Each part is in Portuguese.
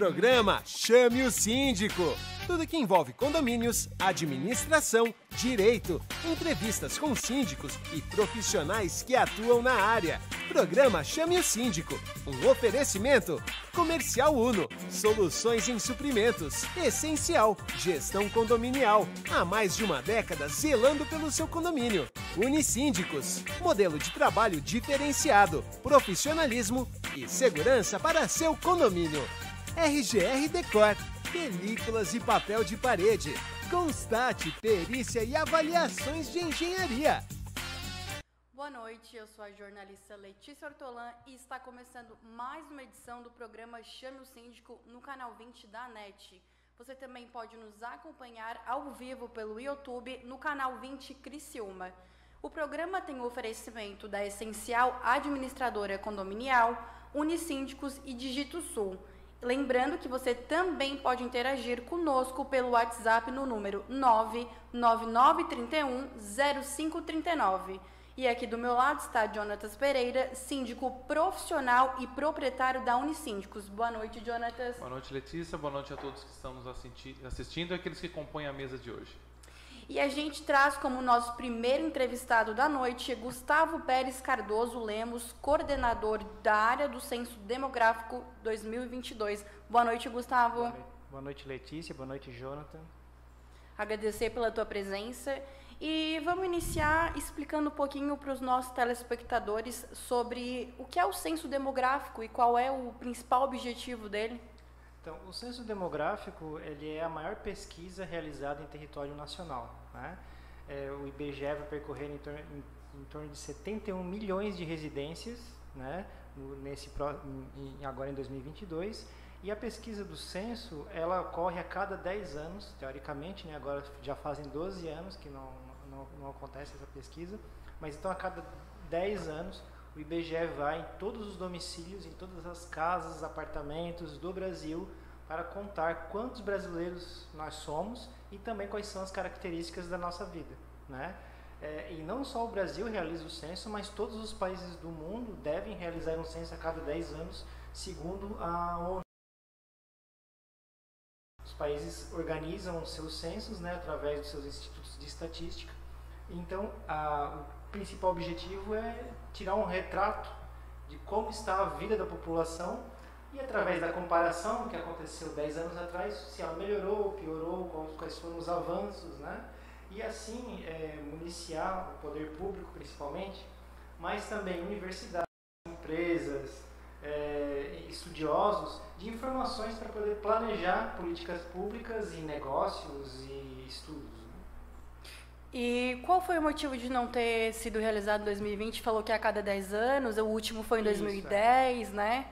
Programa Chame o Síndico. Tudo que envolve condomínios, administração, direito, entrevistas com síndicos e profissionais que atuam na área. Programa Chame o Síndico. Um oferecimento. Comercial Uno. Soluções em suprimentos. Essencial. Gestão condominial. Há mais de uma década zelando pelo seu condomínio. Unisíndicos. Modelo de trabalho diferenciado. Profissionalismo e segurança para seu condomínio. RGR Decor. Películas e papel de parede. Constate, perícia e avaliações de engenharia. Boa noite, eu sou a jornalista Letícia Ortolan e está começando mais uma edição do programa Chame o Síndico no canal 20 da NET. Você também pode nos acompanhar ao vivo pelo YouTube no canal 20 Criciúma. O programa tem o oferecimento da Essencial Administradora Condominial, Unisíndicos e Digito Sul. Lembrando que você também pode interagir conosco pelo WhatsApp no número 999310539. E aqui do meu lado está Jonatas Pereira, síndico profissional e proprietário da Unisíndicos. Boa noite, Jonatas. Boa noite, Letícia. Boa noite a todos que estão nos assistindo e aqueles que compõem a mesa de hoje. E a gente traz como nosso primeiro entrevistado da noite Gustavo Pérez Cardoso Lemos, coordenador da área do Censo Demográfico 2022. Boa noite, Gustavo. Boa noite, Letícia. Boa noite, Jonathan. Agradecer pela tua presença. E vamos iniciar explicando um pouquinho para os nossos telespectadores sobre o que é o Censo Demográfico e qual é o principal objetivo dele. Então, o Censo Demográfico ele é a maior pesquisa realizada em território nacional, né? O IBGE vai percorrer em torno de 71 milhões de residências, né? Agora em 2022. E a pesquisa do censo, ela ocorre a cada 10 anos, teoricamente, né? Agora já fazem 12 anos que não acontece essa pesquisa, mas então a cada 10 anos o IBGE vai em todos os domicílios, em todas as casas, apartamentos do Brasil, para contar quantos brasileiros nós somos e também quais são as características da nossa vida, né? E não só o Brasil realiza o censo, mas todos os países do mundo devem realizar um censo a cada 10 anos, segundo a ONU. Os países organizam os seus censos, né, através dos seus institutos de estatística. Então, o principal objetivo é tirar um retrato de como está a vida da população e, através da comparação que aconteceu 10 anos atrás, se ela melhorou, piorou, quais foram os avanços, né? E assim, municiar o poder público, principalmente, mas também universidades, empresas, estudiosos, de informações para poder planejar políticas públicas e negócios e estudos. E qual foi o motivo de não ter sido realizado em 2020? Falou que é a cada 10 anos, o último foi em 2010, né?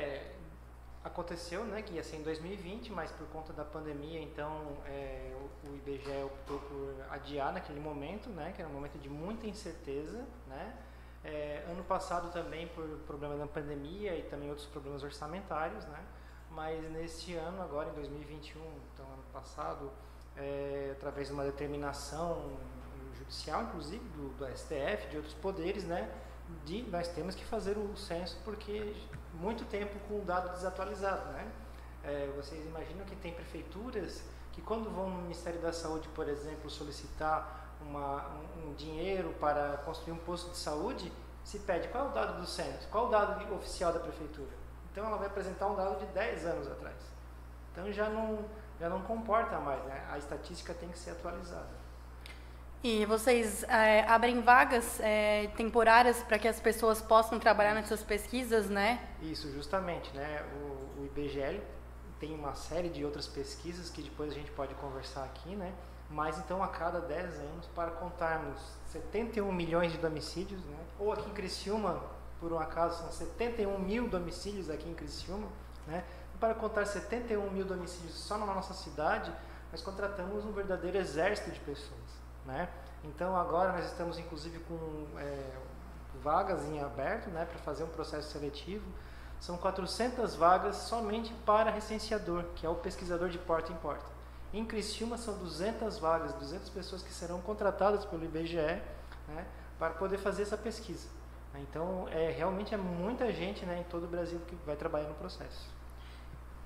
Aconteceu, né, que ia ser em 2020, mas por conta da pandemia, então o IBGE optou por adiar naquele momento, né, que era um momento de muita incerteza, né? Ano passado também por problema da pandemia e também outros problemas orçamentários, né? Mas neste ano, agora em 2021, então ano passado, através de uma determinação judicial, inclusive do STF, de outros poderes, né, nós temos que fazer o censo porque muito tempo com o dado desatualizado, né? Vocês imaginam que tem prefeituras que quando vão no Ministério da Saúde, por exemplo, solicitar um dinheiro para construir um posto de saúde, se pede qual é o dado do censo, qual é o dado oficial da prefeitura. Então ela vai apresentar um dado de 10 anos atrás. Então já não comporta mais, né? A estatística tem que ser atualizada. E vocês abrem vagas temporárias para que as pessoas possam trabalhar nessas pesquisas, né? Isso, justamente, né? O IBGE tem uma série de outras pesquisas que depois a gente pode conversar aqui, né? Mas então a cada 10 anos, para contarmos 71 milhões de domicílios, né? Ou aqui em Criciúma, por um acaso, são 71 mil domicílios aqui em Criciúma, né? Para contar 71 mil domicílios só na nossa cidade, nós contratamos um verdadeiro exército de pessoas, né? Então agora nós estamos inclusive com vagas em aberto, né, para fazer um processo seletivo. São 400 vagas somente para recenseador, que é o pesquisador de porta em porta. Em Criciúma são 200 vagas, 200 pessoas que serão contratadas pelo IBGE, né, para poder fazer essa pesquisa. Então realmente é muita gente, né, em todo o Brasil que vai trabalhar no processo.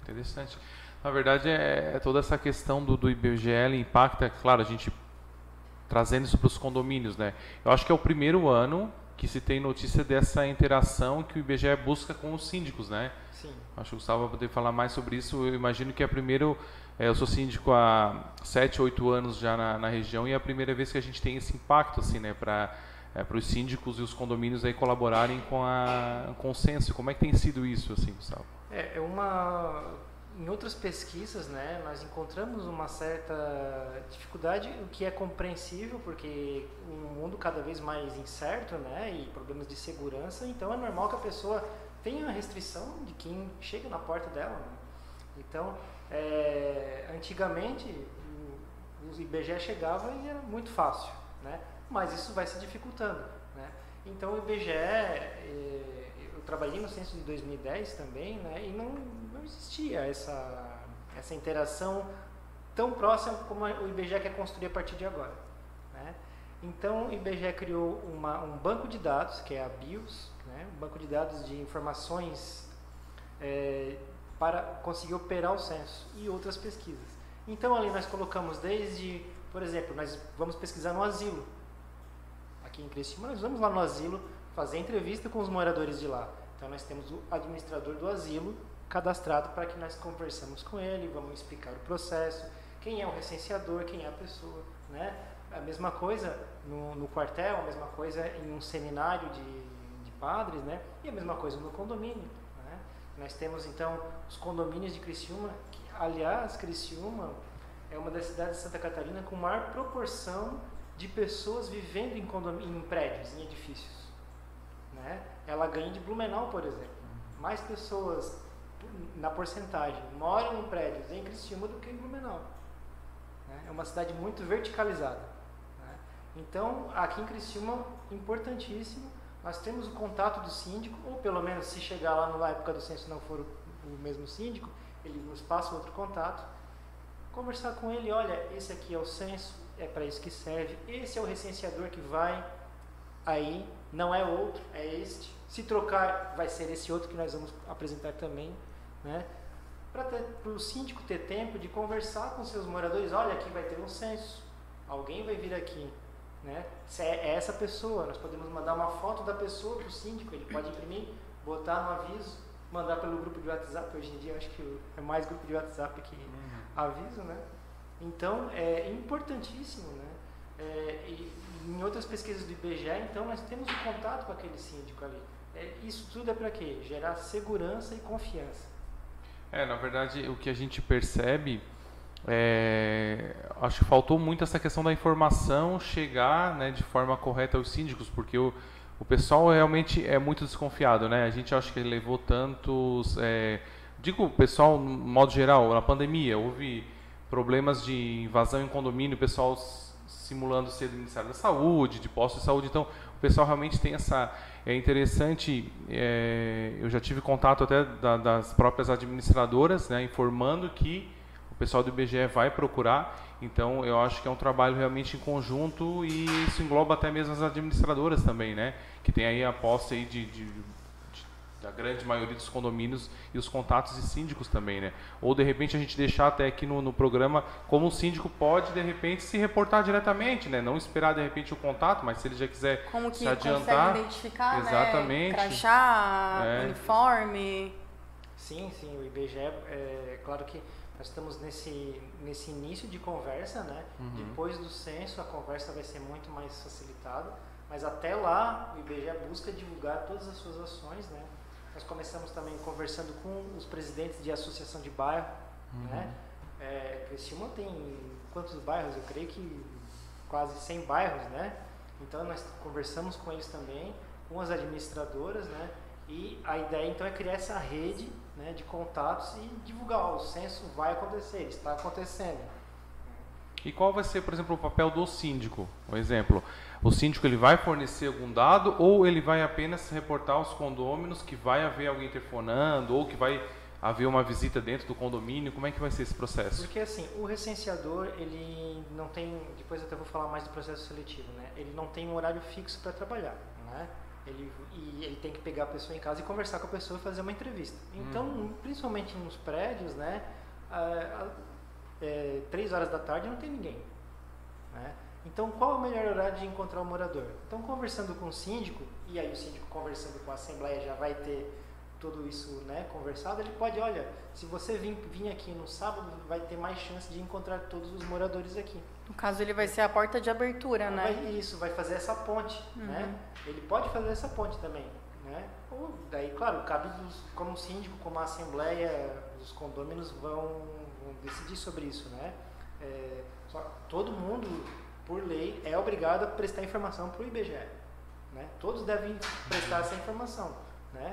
Interessante. Na verdade, toda essa questão do IBGE impacta, claro, a gente trazendo isso para os condomínios, né? Eu acho que é o primeiro ano que se tem notícia dessa interação que o IBGE busca com os síndicos, né? Sim. Acho que o Gustavo vai poder falar mais sobre isso. Eu imagino que é primeiro, eu sou síndico há 7, 8 anos já na região e é a primeira vez que a gente tem esse impacto, assim, né? Para os síndicos e os condomínios aí colaborarem com o censo. Como é que tem sido isso, assim, Gustavo? Em outras pesquisas, né, nós encontramos uma certa dificuldade, o que é compreensível, porque um mundo cada vez mais incerto, né, e problemas de segurança, então é normal que a pessoa tenha a restrição de quem chega na porta dela. Né? Então, antigamente, o IBGE chegava e era muito fácil, né, mas isso vai se dificultando. Né? Então, o IBGE... eu trabalhei no censo de 2010 também, né, e não existia essa interação tão próxima como o IBGE quer construir a partir de agora. Né? Então, o IBGE criou um banco de dados, que é a BIOS, né, um banco de dados de informações para conseguir operar o censo e outras pesquisas. Então, ali nós colocamos desde, por exemplo, nós vamos pesquisar no asilo. Aqui em Criciúma, nós vamos lá no asilo fazer entrevista com os moradores de lá. Então, nós temos o administrador do asilo cadastrado para que nós conversamos com ele, vamos explicar o processo, quem é o recenseador, quem é a pessoa. Né? A mesma coisa no quartel, a mesma coisa em um seminário de padres, né? E a mesma coisa no condomínio. Né? Nós temos, então, os condomínios de Criciúma, que, aliás, Criciúma é uma das cidades de Santa Catarina com maior proporção de pessoas vivendo em prédios, em edifícios. Né? Ela ganha de Blumenau, por exemplo. Mais pessoas, na porcentagem, moram em prédios em Criciúma do que em Blumenau. Né? É uma cidade muito verticalizada. Né? Então, aqui em Criciúma, importantíssimo, nós temos o contato do síndico, ou pelo menos se chegar lá na época do censo e não for o mesmo síndico, ele nos passa outro contato, conversar com ele, olha, esse aqui é o censo, é para isso que serve, esse é o recenseador que vai aí, não é outro, é este. Se trocar, vai ser esse outro que nós vamos apresentar também, né? Para o síndico ter tempo de conversar com seus moradores, olha, aqui vai ter um censo, alguém vai vir aqui, né? Se é essa pessoa, nós podemos mandar uma foto da pessoa para o síndico, ele pode imprimir, botar no aviso, mandar pelo grupo de WhatsApp. Hoje em dia eu acho que é mais grupo de WhatsApp que aviso, né? Então é importantíssimo, né? E em outras pesquisas do IBGE, então nós temos um contato com aquele síndico ali. Isso tudo é para quê? Gerar segurança e confiança. Na verdade, o que a gente percebe, acho que faltou muito essa questão da informação chegar, né, de forma correta aos síndicos, porque o pessoal realmente é muito desconfiado, né? A gente acha que levou tantos... digo o pessoal, no modo geral, na pandemia, houve problemas de invasão em condomínio, o pessoal simulando ser do Ministério da Saúde, de postos de saúde, então o pessoal realmente tem essa... É interessante, eu já tive contato até das próprias administradoras, né, informando que o pessoal do IBGE vai procurar, então eu acho que é um trabalho realmente em conjunto e isso engloba até mesmo as administradoras também, né, que tem aí a posse aí da grande maioria dos condomínios e os contatos de síndicos também, né? Ou de repente a gente deixar até aqui no programa como o síndico pode de repente se reportar diretamente, né? Não esperar de repente o contato, mas se ele já quiser como que se adiantar, consegue identificar, exatamente, né? Crachá, uniforme. Sim, o IBGE, claro que nós estamos nesse início de conversa, né? Depois do censo a conversa vai ser muito mais facilitada, mas até lá o IBGE busca divulgar todas as suas ações, né? Nós começamos também conversando com os presidentes de associação de bairro, né? Criciúma tem quantos bairros? Eu creio que quase 100 bairros, né? Então nós conversamos com eles também, com as administradoras, né? E a ideia então é criar essa rede, né, de contatos e divulgar, o censo vai acontecer, está acontecendo. E qual vai ser, por exemplo, o papel do síndico? Um exemplo, o síndico ele vai fornecer algum dado ou ele vai apenas reportar aos condôminos que vai haver alguém telefonando ou que vai haver uma visita dentro do condomínio? Como é que vai ser esse processo? Porque assim, o recenseador, ele não tem, depois eu até vou falar mais do processo seletivo, né? Ele não tem um horário fixo para trabalhar, né? Ele tem que pegar a pessoa em casa e conversar com a pessoa e fazer uma entrevista. Então, principalmente nos prédios, né, 3 horas da tarde não tem ninguém, né? Então, qual é o melhor horário de encontrar o morador? Então, conversando com o síndico, e aí o síndico conversando com a assembleia já vai ter tudo isso, né, conversado, ele pode, olha, se você vir aqui no sábado, vai ter mais chance de encontrar todos os moradores aqui. No caso, ele vai ser a porta de abertura, né? Isso, vai fazer essa ponte, né? Ele pode fazer essa ponte também, né? Ou, daí, claro, cabe como síndico, como a assembleia, os condôminos vão decidir sobre isso, né? Todo mundo, por lei, é obrigado a prestar informação para o IBGE, né? Todos devem prestar essa informação, né?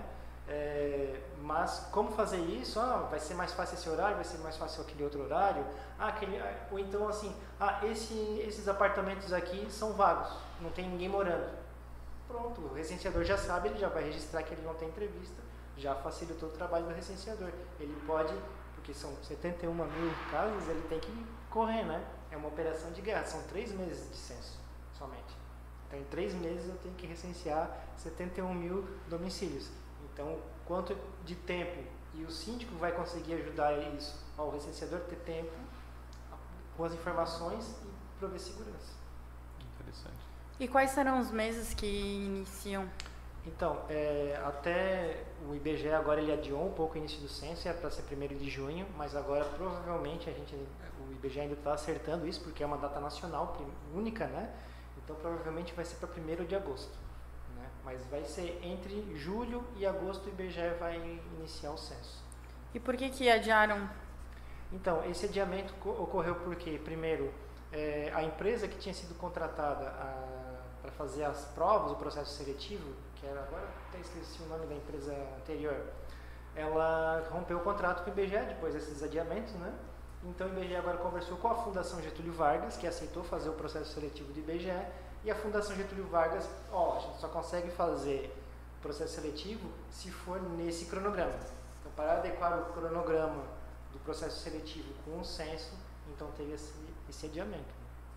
Mas como fazer isso? Vai ser mais fácil esse horário, vai ser mais fácil aquele outro horário, ou então assim, esses apartamentos aqui são vagos, não tem ninguém morando. Pronto, o recenseador já sabe, ele já vai registrar que ele não tem entrevista, já facilitou o trabalho do recenseador. Ele pode, porque são 71 mil casas, ele tem que correr, né? É uma operação de guerra, são 3 meses de censo somente. Então em 3 meses eu tenho que recensear 71 mil domicílios. Então, quanto de tempo, e o síndico vai conseguir ajudar isso ao recenseador ter tempo com as informações e prover segurança. Interessante. E quais serão os meses que iniciam? Então, até o IBGE agora ele adiou um pouco o início do censo, era para ser 1º de junho, mas agora provavelmente o IBGE ainda está acertando isso, porque é uma data nacional, única, né? Então provavelmente vai ser para 1º de agosto. Mas vai ser entre julho e agosto o IBGE vai iniciar o censo. E por que adiaram? Então, esse adiamento ocorreu porque, primeiro, a empresa que tinha sido contratada para fazer as provas, o processo seletivo, que era, agora até esqueci o nome da empresa anterior, ela rompeu o contrato com o IBGE depois desses adiamentos, né? Então o IBGE agora conversou com a Fundação Getúlio Vargas, que aceitou fazer o processo seletivo do IBGE, e a Fundação Getúlio Vargas, a gente só consegue fazer o processo seletivo se for nesse cronograma. Então, para adequar o cronograma do processo seletivo com o censo, então teve esse adiamento.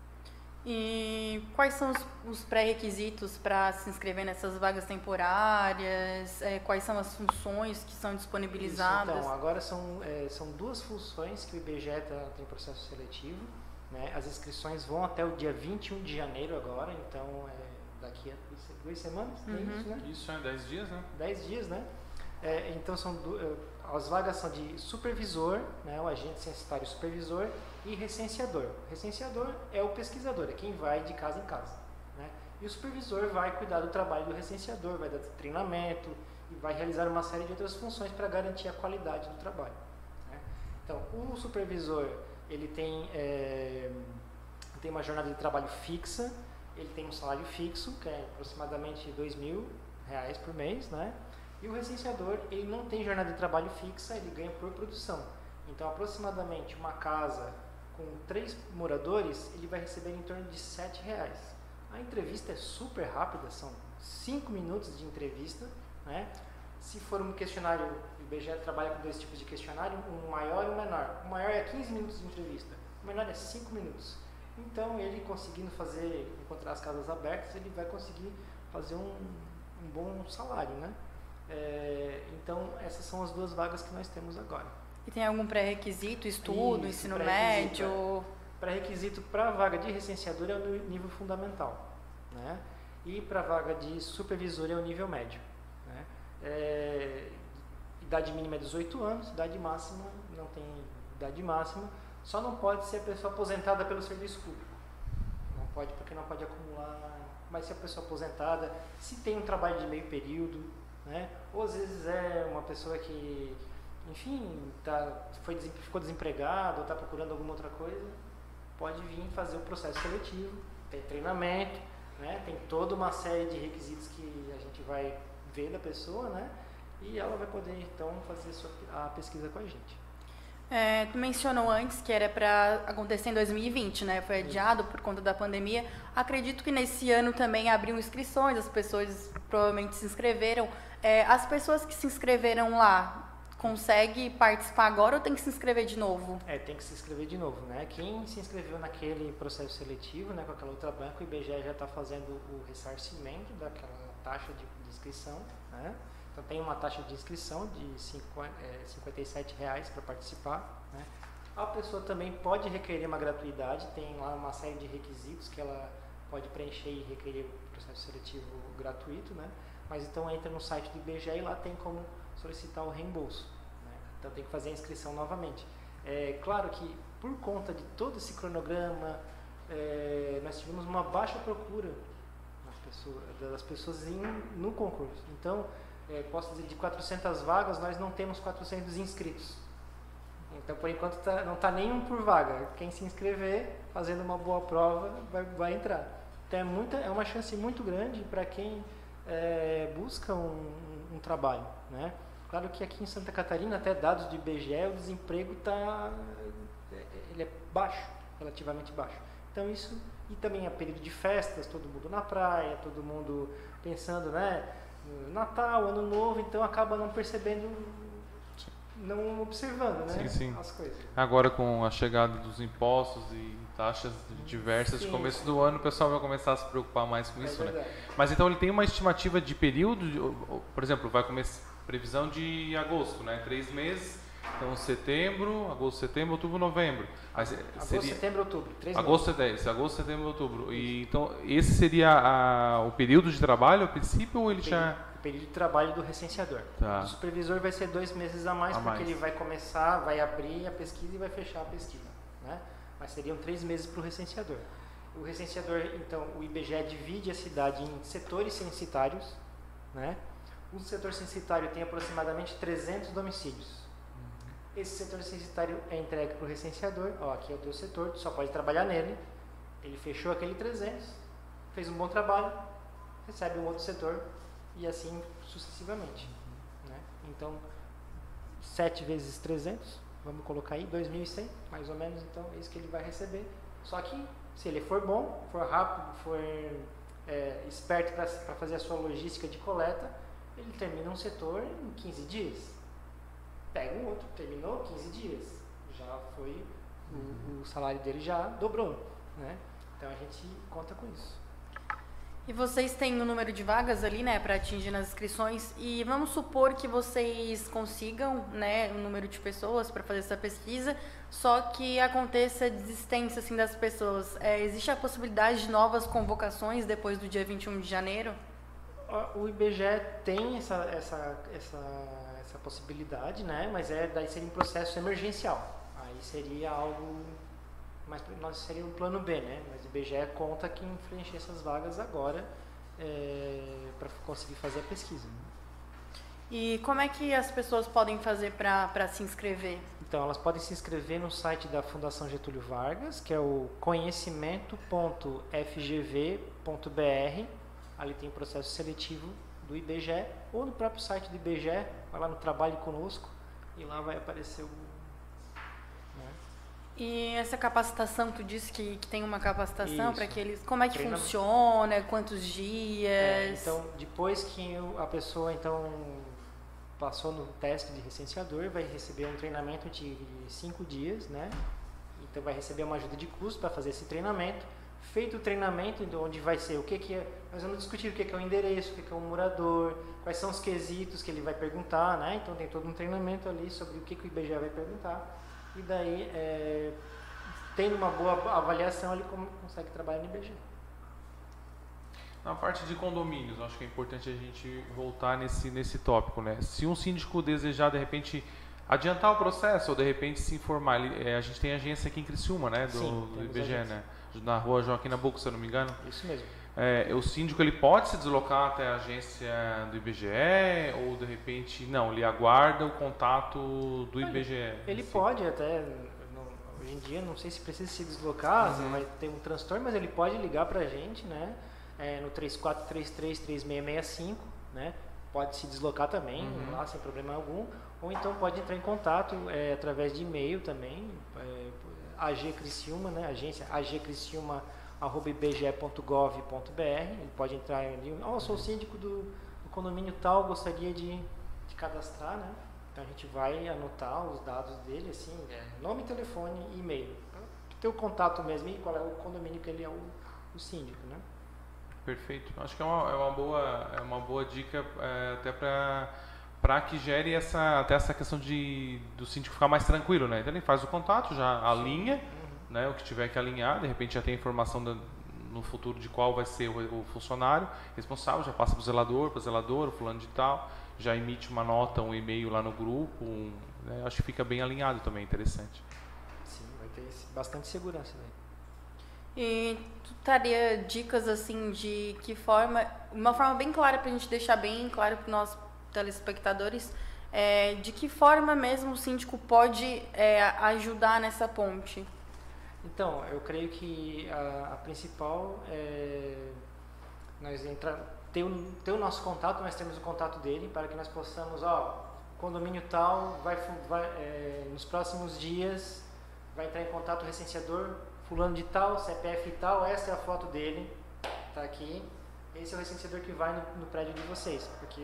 E quais são os pré-requisitos para se inscrever nessas vagas temporárias? Quais são as funções que são disponibilizadas? Isso, então, agora são 2 funções que o IBGE tem processo seletivo. Né? As inscrições vão até o dia 21 de janeiro agora, então daqui a 2 semanas, é isso, né? Isso, 10 dias, né? 10 dias, né? Então as vagas são de supervisor, né? O agente censitário supervisor e recenseador. O recenseador é o pesquisador, é quem vai de casa em casa, né? E o supervisor vai cuidar do trabalho do recenseador, vai dar treinamento e vai realizar uma série de outras funções para garantir a qualidade do trabalho, né? Então, o supervisor ele tem uma jornada de trabalho fixa, ele tem um salário fixo, que é aproximadamente R$2.000 por mês, né? E o recenseador, ele não tem jornada de trabalho fixa, ele ganha por produção. Então, aproximadamente uma casa com 3 moradores, ele vai receber em torno de R$7. A entrevista é super rápida, são 5 minutos de entrevista, né? Se for um questionário, o IBGE trabalha com 2 tipos de questionário, um maior e um menor. O maior é 15 minutos de entrevista, o menor é 5 minutos. Então, ele conseguindo encontrar as casas abertas, ele vai conseguir fazer um bom salário, né? Então, essas são as 2 vagas que nós temos agora. E tem algum pré-requisito, estudo, Isso, ensino médio? Pré-requisito para a vaga de recenseador é o nível fundamental, né? E para a vaga de supervisor é o nível médio, né? Idade mínima é 18 anos, idade máxima não tem idade máxima, só não pode ser a pessoa aposentada pelo serviço público. Não pode, porque não pode acumular, mas se a pessoa aposentada, se tem um trabalho de meio período, né? Ou às vezes é uma pessoa que, enfim, ficou desempregado ou está procurando alguma outra coisa, pode vir fazer o processo seletivo, tem treinamento, né? Tem toda uma série de requisitos que a gente vai ver da pessoa, né? E ela vai poder então fazer a pesquisa com a gente. Tu mencionou antes que era para acontecer em 2020, né? Foi adiado por conta da pandemia. Acredito que nesse ano também abriu inscrições, as pessoas provavelmente se inscreveram. As pessoas que se inscreveram lá, conseguem participar agora ou tem que se inscrever de novo? Tem que se inscrever de novo, né? Quem se inscreveu naquele processo seletivo, né, com aquela outra banca, o IBGE já está fazendo o ressarcimento daquela taxa de inscrição, né? Então tem uma taxa de inscrição de R$ 57 para participar, né? A pessoa também pode requerer uma gratuidade, tem lá uma série de requisitos que ela pode preencher e requerer o processo seletivo gratuito, né? Mas então entra no site do IBGE e lá tem como solicitar o reembolso, né? Então tem que fazer a inscrição novamente. É claro que por conta de todo esse cronograma, nós tivemos uma baixa procura das pessoas no concurso. Então, posso dizer, de 400 vagas, nós não temos 400 inscritos. Então, por enquanto, não está nenhum por vaga. Quem se inscrever, fazendo uma boa prova, vai entrar. Então, é uma chance muito grande para quem busca um trabalho, né? Claro que aqui em Santa Catarina, até dados do IBGE, o desemprego ele é baixo, relativamente baixo. Então, isso... E também é período de festas, todo mundo na praia, todo mundo pensando, né? Natal, Ano Novo, então acaba não percebendo, não observando, né? Sim. As coisas. Agora com a chegada dos impostos e taxas diversas, no começo do ano o pessoal vai começar a se preocupar mais com isso, né? Mas então ele tem uma estimativa de período, por exemplo, vai começar previsão de agosto, né? 3 meses. Então, setembro, agosto, setembro, outubro, novembro. Agosto, setembro, outubro. 3 agosto, meses. Agosto, setembro, outubro. E, então, esse seria o período de trabalho, a princípio, ou ele já... O período de trabalho do recenseador. Tá. O supervisor vai ser 2 meses a mais, porque ele vai começar, vai abrir a pesquisa e vai fechar a pesquisa, né? Mas seriam 3 meses para o recenseador. O recenseador, então, o IBGE divide a cidade em setores censitários, né? O setor censitário tem aproximadamente 300 domicílios. Esse setor censitário é entregue para o recenseador. Ó, aqui é o teu setor, tu só pode trabalhar nele. Ele fechou aquele 300, fez um bom trabalho, recebe um outro setor e assim sucessivamente, né? Então, 7 vezes 300, vamos colocar aí, 2.100, mais ou menos, então é isso que ele vai receber. Só que, se ele for bom, for rápido, for esperto para fazer a sua logística de coleta, ele termina um setor em 15 dias. Pega um outro, terminou 15 dias, já foi, o salário dele já dobrou, né? Então a gente conta com isso. E vocês têm o número de vagas ali, né, para atingir nas inscrições, e vamos supor que vocês consigam, né, o número de pessoas para fazer essa pesquisa, só que aconteça desistência, assim, das pessoas. Existe a possibilidade de novas convocações depois do dia 21 de janeiro? O IBGE tem essa possibilidade, né? Mas daí seria um processo emergencial. Aí seria algo, mas nós seria um plano B, né? Mas o IBGE conta que preencher essas vagas agora para conseguir fazer a pesquisa. E como é que as pessoas podem fazer para se inscrever? Então, elas podem se inscrever no site da Fundação Getúlio Vargas, que é o conhecimento.fgv.br. Ali tem o processo seletivo do IBGE, ou no próprio site do IBGE, vai lá no Trabalhe Conosco e lá vai aparecer né? E essa capacitação, tu disse que tem uma capacitação para que eles... Como é que funciona? Quantos dias? Então, depois que a pessoa passou no teste de recenseador, vai receber um treinamento de 5 dias, né? Então vai receber uma ajuda de custo para fazer esse treinamento. Feito o treinamento, onde vai ser o que é, nós vamos discutir o que é o endereço, o que é o morador, quais são os quesitos que ele vai perguntar, né? Então tem todo um treinamento ali sobre o que o IBGE vai perguntar, e daí, tendo uma boa avaliação, ele consegue trabalhar no IBGE. Na parte de condomínios, acho que é importante a gente voltar nesse tópico, né? Se um síndico desejar, de repente, adiantar o processo ou, de repente, se informar, a gente tem agência aqui em Criciúma, né? Do IBGE, né? Na rua Joaquim Nabuco, se eu não me engano. Isso mesmo. O síndico ele pode se deslocar até a agência do IBGE ou de repente não, ele aguarda o contato do IBGE? Ele pode até, hoje em dia, não sei se precisa se deslocar, vai ter um transtorno, mas ele pode ligar para a gente, né? No 3433-3665, né? Pode se deslocar também, lá sem problema algum, ou então pode entrar em contato através de e-mail também, AG Criciúma, né? Agência agcriciuma@ibge.gov.br. Ele pode entrar ali, sou síndico do condomínio tal, gostaria de cadastrar, né? Então a gente vai anotar os dados dele, assim, nome, telefone e e-mail, para ter o contato mesmo e qual é o condomínio que ele é o síndico, né? Perfeito. Acho que é uma boa dica até para que gere até essa questão do síndico ficar mais tranquilo, né? Então ele faz o contato, já alinha, né, o que tiver que alinhar, de repente já tem informação no futuro de qual vai ser o funcionário responsável, já passa para o zelador, o fulano de tal, já emite uma nota, um e-mail lá no grupo, né? Acho que fica bem alinhado também, interessante. Sim, vai ter bastante segurança, né? E tu daria dicas assim de que forma, uma forma bem clara para a gente deixar bem claro para os nossos telespectadores, de que forma mesmo o síndico pode ajudar nessa ponte? Então, eu creio que a principal é nós ter o nosso contato, nós temos o contato dele para que nós possamos, condomínio tal, nos próximos dias vai entrar em contato o recenseador fulano de tal, CPF tal, essa é a foto dele, tá aqui, esse é o recenseador que vai no prédio de vocês, porque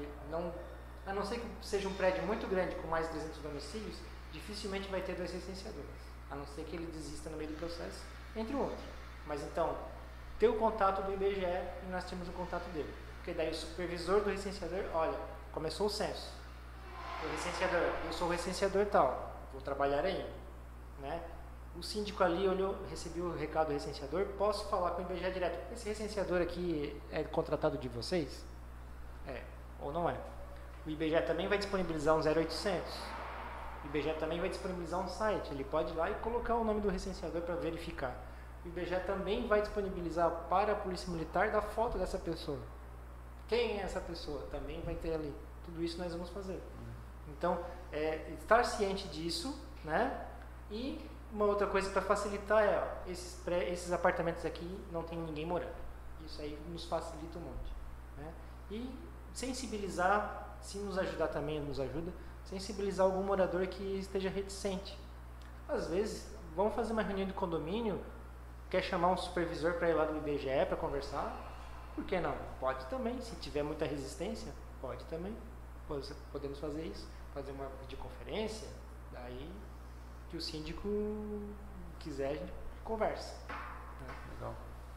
a não ser que seja um prédio muito grande com mais de 300 domicílios, dificilmente vai ter 2 recenseadores, a não ser que ele desista no meio do processo, entre outros. Mas então, ter o contato do IBGE e nós temos o contato dele, porque daí o supervisor do recenseador, olha, começou o censo, o recenseador, eu sou o recenseador tal, vou trabalhar aí, né? O síndico ali recebeu o recado do recenseador, posso falar com o IBGE direto, esse recenseador aqui é contratado de vocês? É, ou não é? O IBGE também vai disponibilizar um 0800, o IBGE também vai disponibilizar um site, ele pode ir lá e colocar o nome do recenseador para verificar. O IBGE também vai disponibilizar para a Polícia Militar da foto dessa pessoa. Quem é essa pessoa? Também vai ter ali. Tudo isso nós vamos fazer. Então, estar ciente disso, né? E uma outra coisa para facilitar esses apartamentos aqui não tem ninguém morando. Isso aí nos facilita um monte, né? E sensibilizar, se nos ajudar também, nos ajuda, sensibilizar algum morador que esteja reticente. Às vezes, vamos fazer uma reunião de condomínio, quer chamar um supervisor para ir lá do IBGE para conversar? Por que não? Pode também, se tiver muita resistência, pode também. Podemos fazer isso, fazer uma videoconferência, daí que o síndico quiser, a gente conversa. Legal.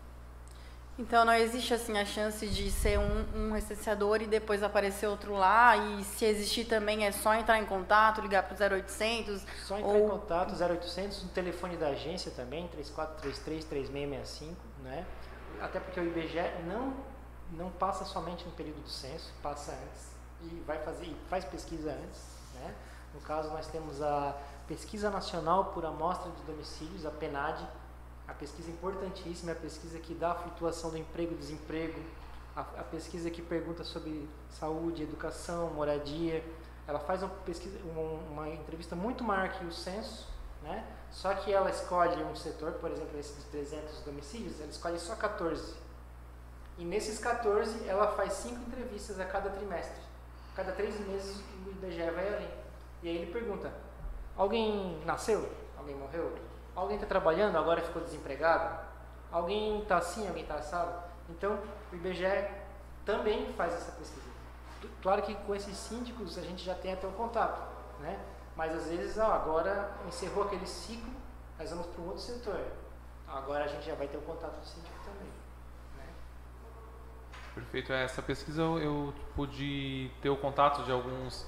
Então não existe assim a chance de ser um recenseador e depois aparecer outro lá, e se existir também é só entrar em contato, ligar para o 0800? Só entrar em contato, 0800, no telefone da agência também, 3433-3665, né? Até porque o IBGE não passa somente no período do censo, passa antes e faz pesquisa antes, né? No caso, nós temos a Pesquisa Nacional por Amostra de Domicílios, a PNAD, a pesquisa importantíssima, a pesquisa que dá a flutuação do emprego e desemprego, a pesquisa que pergunta sobre saúde, educação, moradia. Ela faz uma entrevista muito maior que o censo, né? Só que ela escolhe um setor, por exemplo, esse de 300 domicílios, ela escolhe só 14. E nesses 14, ela faz 5 entrevistas a cada trimestre. Cada 3 meses o IBGE vai ali. E aí ele pergunta, alguém nasceu? Alguém morreu? Alguém está trabalhando, agora ficou desempregado? Alguém está assim, alguém está assado? Então, o IBGE também faz essa pesquisa. Claro que com esses síndicos a gente já tem até o contato, né? Mas às vezes, agora encerrou aquele ciclo, nós vamos para um outro setor. Agora a gente já vai ter o contato do síndico também, né? Perfeito. Essa pesquisa eu pude ter o contato de alguns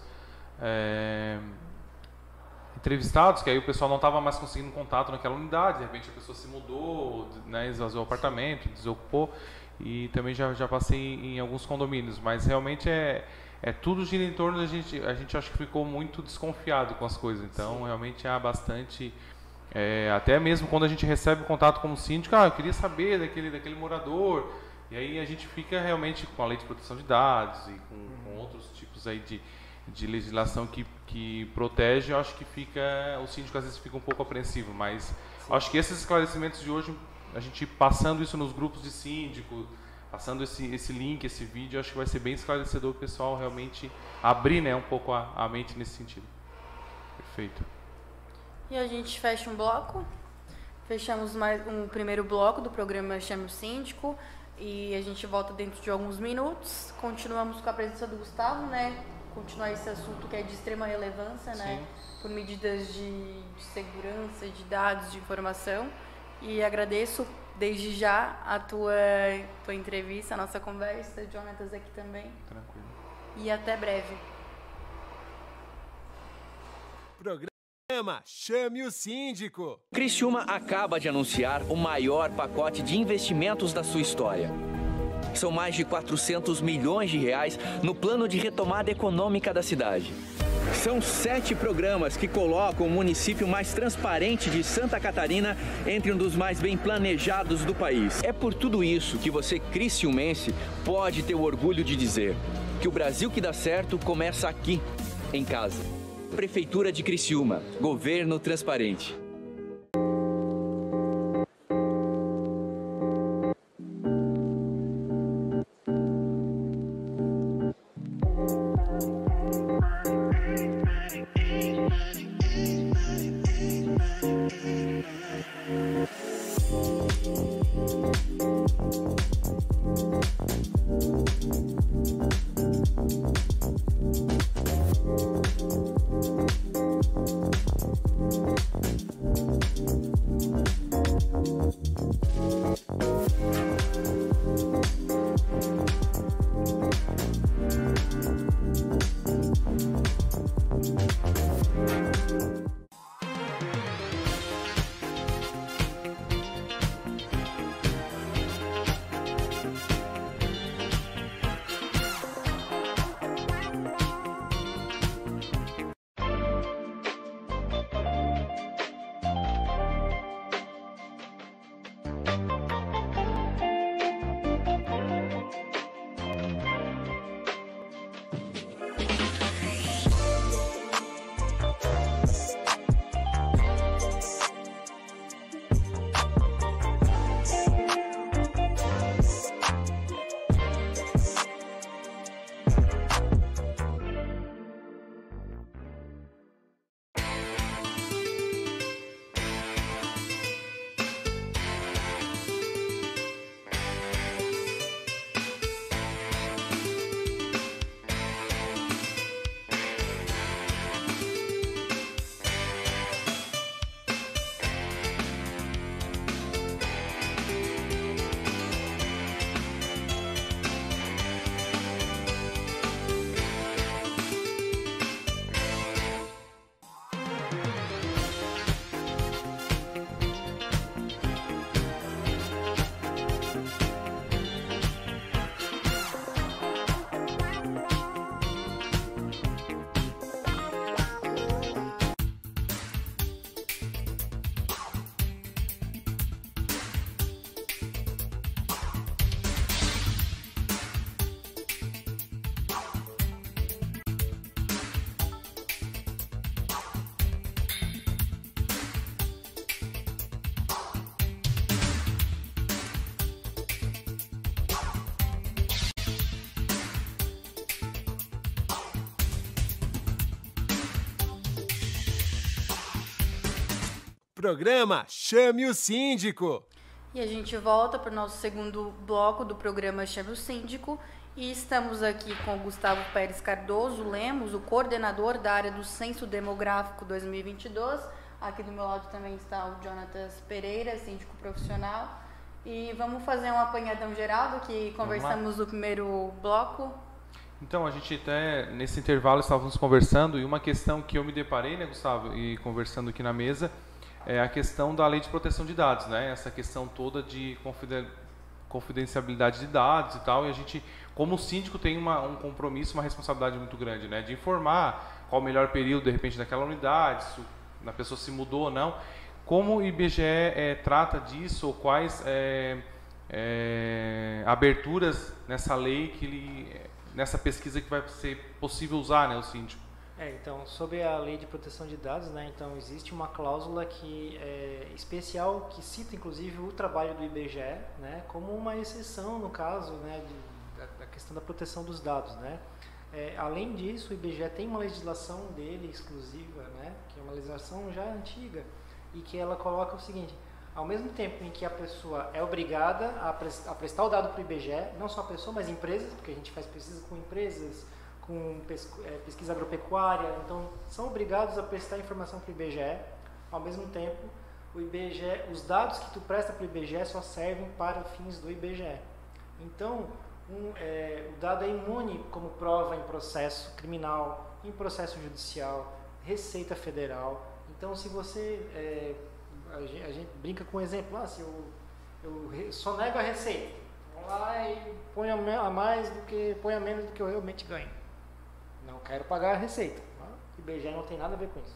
entrevistados, que aí o pessoal não estava mais conseguindo contato naquela unidade, de repente a pessoa se mudou, né, esvaziou o apartamento, desocupou, e também já passei em alguns condomínios, mas realmente tudo gira em torno da gente, a gente acho que ficou muito desconfiado com as coisas, então sim, realmente há bastante, até mesmo quando a gente recebe o contato como síndico, eu queria saber daquele morador, e aí a gente fica realmente com a lei de proteção de dados e com outros tipos aí de legislação que protege, eu acho que o síndico às vezes fica um pouco apreensivo, mas acho que esses esclarecimentos de hoje, a gente passando isso nos grupos de síndico, passando esse link, esse vídeo, acho que vai ser bem esclarecedor o pessoal realmente abrir, né, um pouco a mente nesse sentido. Perfeito. E a gente fecha um bloco, fechamos mais um primeiro bloco do programa Chame o Síndico, e a gente volta dentro de alguns minutos, continuamos com a presença do Gustavo, né, continuar esse assunto que é de extrema relevância, né, por medidas de segurança, de dados, de informação, e agradeço desde já a tua entrevista, a nossa conversa, Jonatas aqui também. Tranquilo. E até breve. Programa Chame o Síndico. Criciúma acaba de anunciar o maior pacote de investimentos da sua história. São mais de 400 milhões de reais no plano de retomada econômica da cidade. São 7 programas que colocam o município mais transparente de Santa Catarina entre um dos mais bem planejados do país. É por tudo isso que você, criciumense, pode ter o orgulho de dizer que o Brasil que dá certo começa aqui, em casa. Prefeitura de Criciúma, governo transparente. Programa Chame o Síndico. E a gente volta para o nosso segundo bloco do programa Chame o Síndico. E estamos aqui com o Gustavo Pérez Cardoso Lemos, o coordenador da área do Censo Demográfico 2022. Aqui do meu lado também está o Jonatas Pereira, síndico profissional. E vamos fazer um apanhadão geral do que conversamos no primeiro bloco. Então, a gente até, nesse intervalo, estávamos conversando, e uma questão que eu me deparei, né, Gustavo, e conversando aqui na mesa, é a questão da Lei de Proteção de Dados, né? Essa questão toda de confidencialidade de dados e tal, e a gente, como síndico, tem um compromisso, uma responsabilidade muito grande, né? De informar qual o melhor período, de repente, daquela unidade, se a pessoa se mudou ou não. Como o IBGE trata disso, ou quais aberturas nessa lei, nessa pesquisa que vai ser possível usar, né, o síndico? Então, sobre a Lei de Proteção de Dados, né, então existe uma cláusula que é especial, que cita inclusive o trabalho do IBGE, né, como uma exceção no caso, né, da questão da proteção dos dados, né. Além disso, o IBGE tem uma legislação dele exclusiva, né, que é uma legislação já antiga, e que ela coloca o seguinte: ao mesmo tempo em que a pessoa é obrigada a prestar o dado para o IBGE, não só a pessoa, mas empresas, porque a gente faz pesquisa com empresas, com pesquisa agropecuária, então são obrigados a prestar informação para o IBGE. Ao mesmo tempo, o IBGE, os dados que tu presta para o IBGE só servem para fins do IBGE. Então, o dado é imune como prova em processo criminal, em processo judicial, Receita Federal. Então, se você... a gente brinca com um exemplo, se eu sonego a receita, vou lá e ponho a mais do que, ponho a menos do que eu realmente ganho. Não quero pagar a receita. O IBGE não tem nada a ver com isso.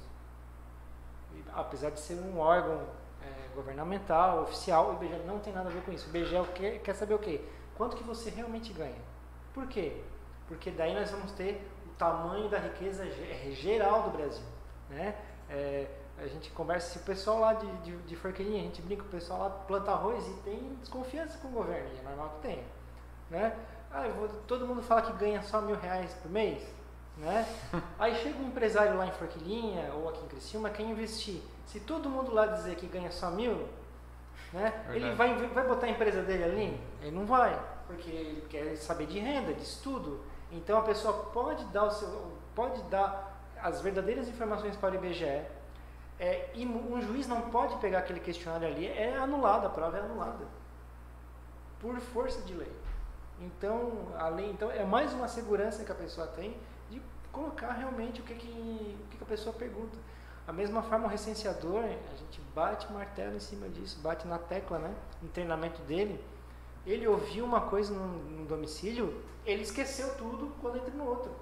Apesar de ser um órgão governamental, oficial, o IBGE não tem nada a ver com isso. O IBGE quer saber o quê? Quanto que você realmente ganha. Por quê? Porque daí nós vamos ter o tamanho da riqueza geral do Brasil. Né? A gente conversa, se o pessoal lá de Forquilinha, a gente brinca, o pessoal lá planta arroz e tem desconfiança com o governo, e é normal que tenha. Né? Todo mundo fala que ganha só R$1.000 por mês. Né? Aí chega um empresário lá em Forquilinha ou aqui em Criciúma, quer investir. Se todo mundo lá dizer que ganha só 1.000, né? Ele vai botar a empresa dele ali? Ele não vai, porque ele quer saber de renda, de estudo. Então a pessoa pode dar as verdadeiras informações para o IBGE, e um juiz não pode pegar aquele questionário ali, é anulado, a prova é anulada por força de lei. Então é mais uma segurança que a pessoa tem de colocar realmente o que a pessoa pergunta. Da mesma forma, o recenseador, a gente bate martelo em cima disso, bate na tecla, né? No treinamento dele, ele ouviu uma coisa no domicílio, ele esqueceu tudo quando entra no outro.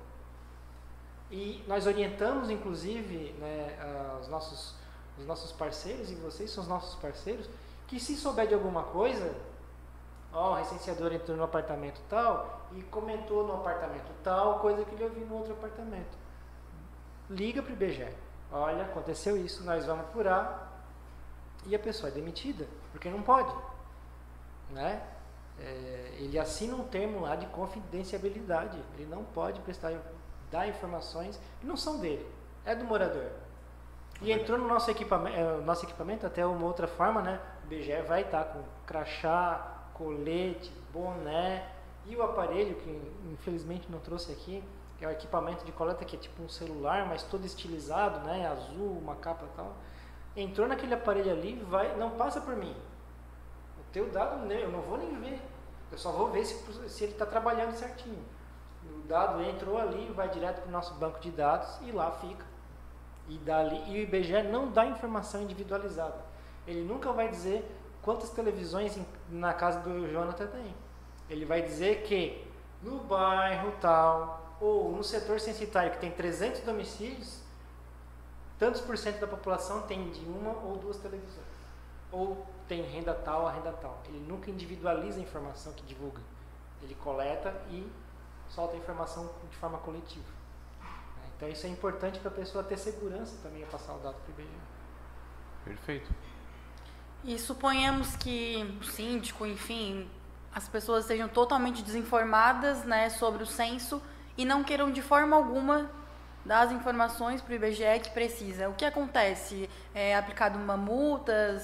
E nós orientamos, inclusive, né, os nossos parceiros, e vocês são os nossos parceiros, que se souber de alguma coisa, o recenseador entrou no apartamento tal e comentou no apartamento tal coisa que ele ouviu no outro apartamento. Liga para o IBGE. Olha, aconteceu isso, nós vamos apurar. E a pessoa é demitida, porque não pode. Né? Ele assina um termo lá de confidencialidade. Ele não pode dar informações que não são dele, é do morador. E entrou no nosso equipamento, até uma outra forma, né? O IBGE vai estar com crachá, colete, boné e o aparelho, que infelizmente não trouxe aqui, que é o equipamento de coleta, que é tipo um celular, mas todo estilizado, né? Azul, uma capa e tal. Entrou naquele aparelho ali, não passa por mim. O teu dado, eu não vou nem ver. Eu só vou ver se ele está trabalhando certinho. O dado entrou ali, vai direto para o nosso banco de dados e lá fica. E o IBGE não dá informação individualizada. Ele nunca vai dizer quantas televisões na casa do Jonathan tem. Ele vai dizer que no bairro tal, ou no setor censitário que tem 300 domicílios, tantos por cento da população tem de uma ou duas televisões. Ou tem renda tal a renda tal. Ele nunca individualiza a informação que divulga. Ele coleta e solta a informação de forma coletiva. Então isso é importante para a pessoa ter segurança também a passar o dado para o IBGE. Perfeito. E suponhamos que o síndico, enfim, as pessoas sejam totalmente desinformadas, né, sobre o censo e não queiram de forma alguma dar as informações para o IBGE que precisa. O que acontece? É aplicado uma multa?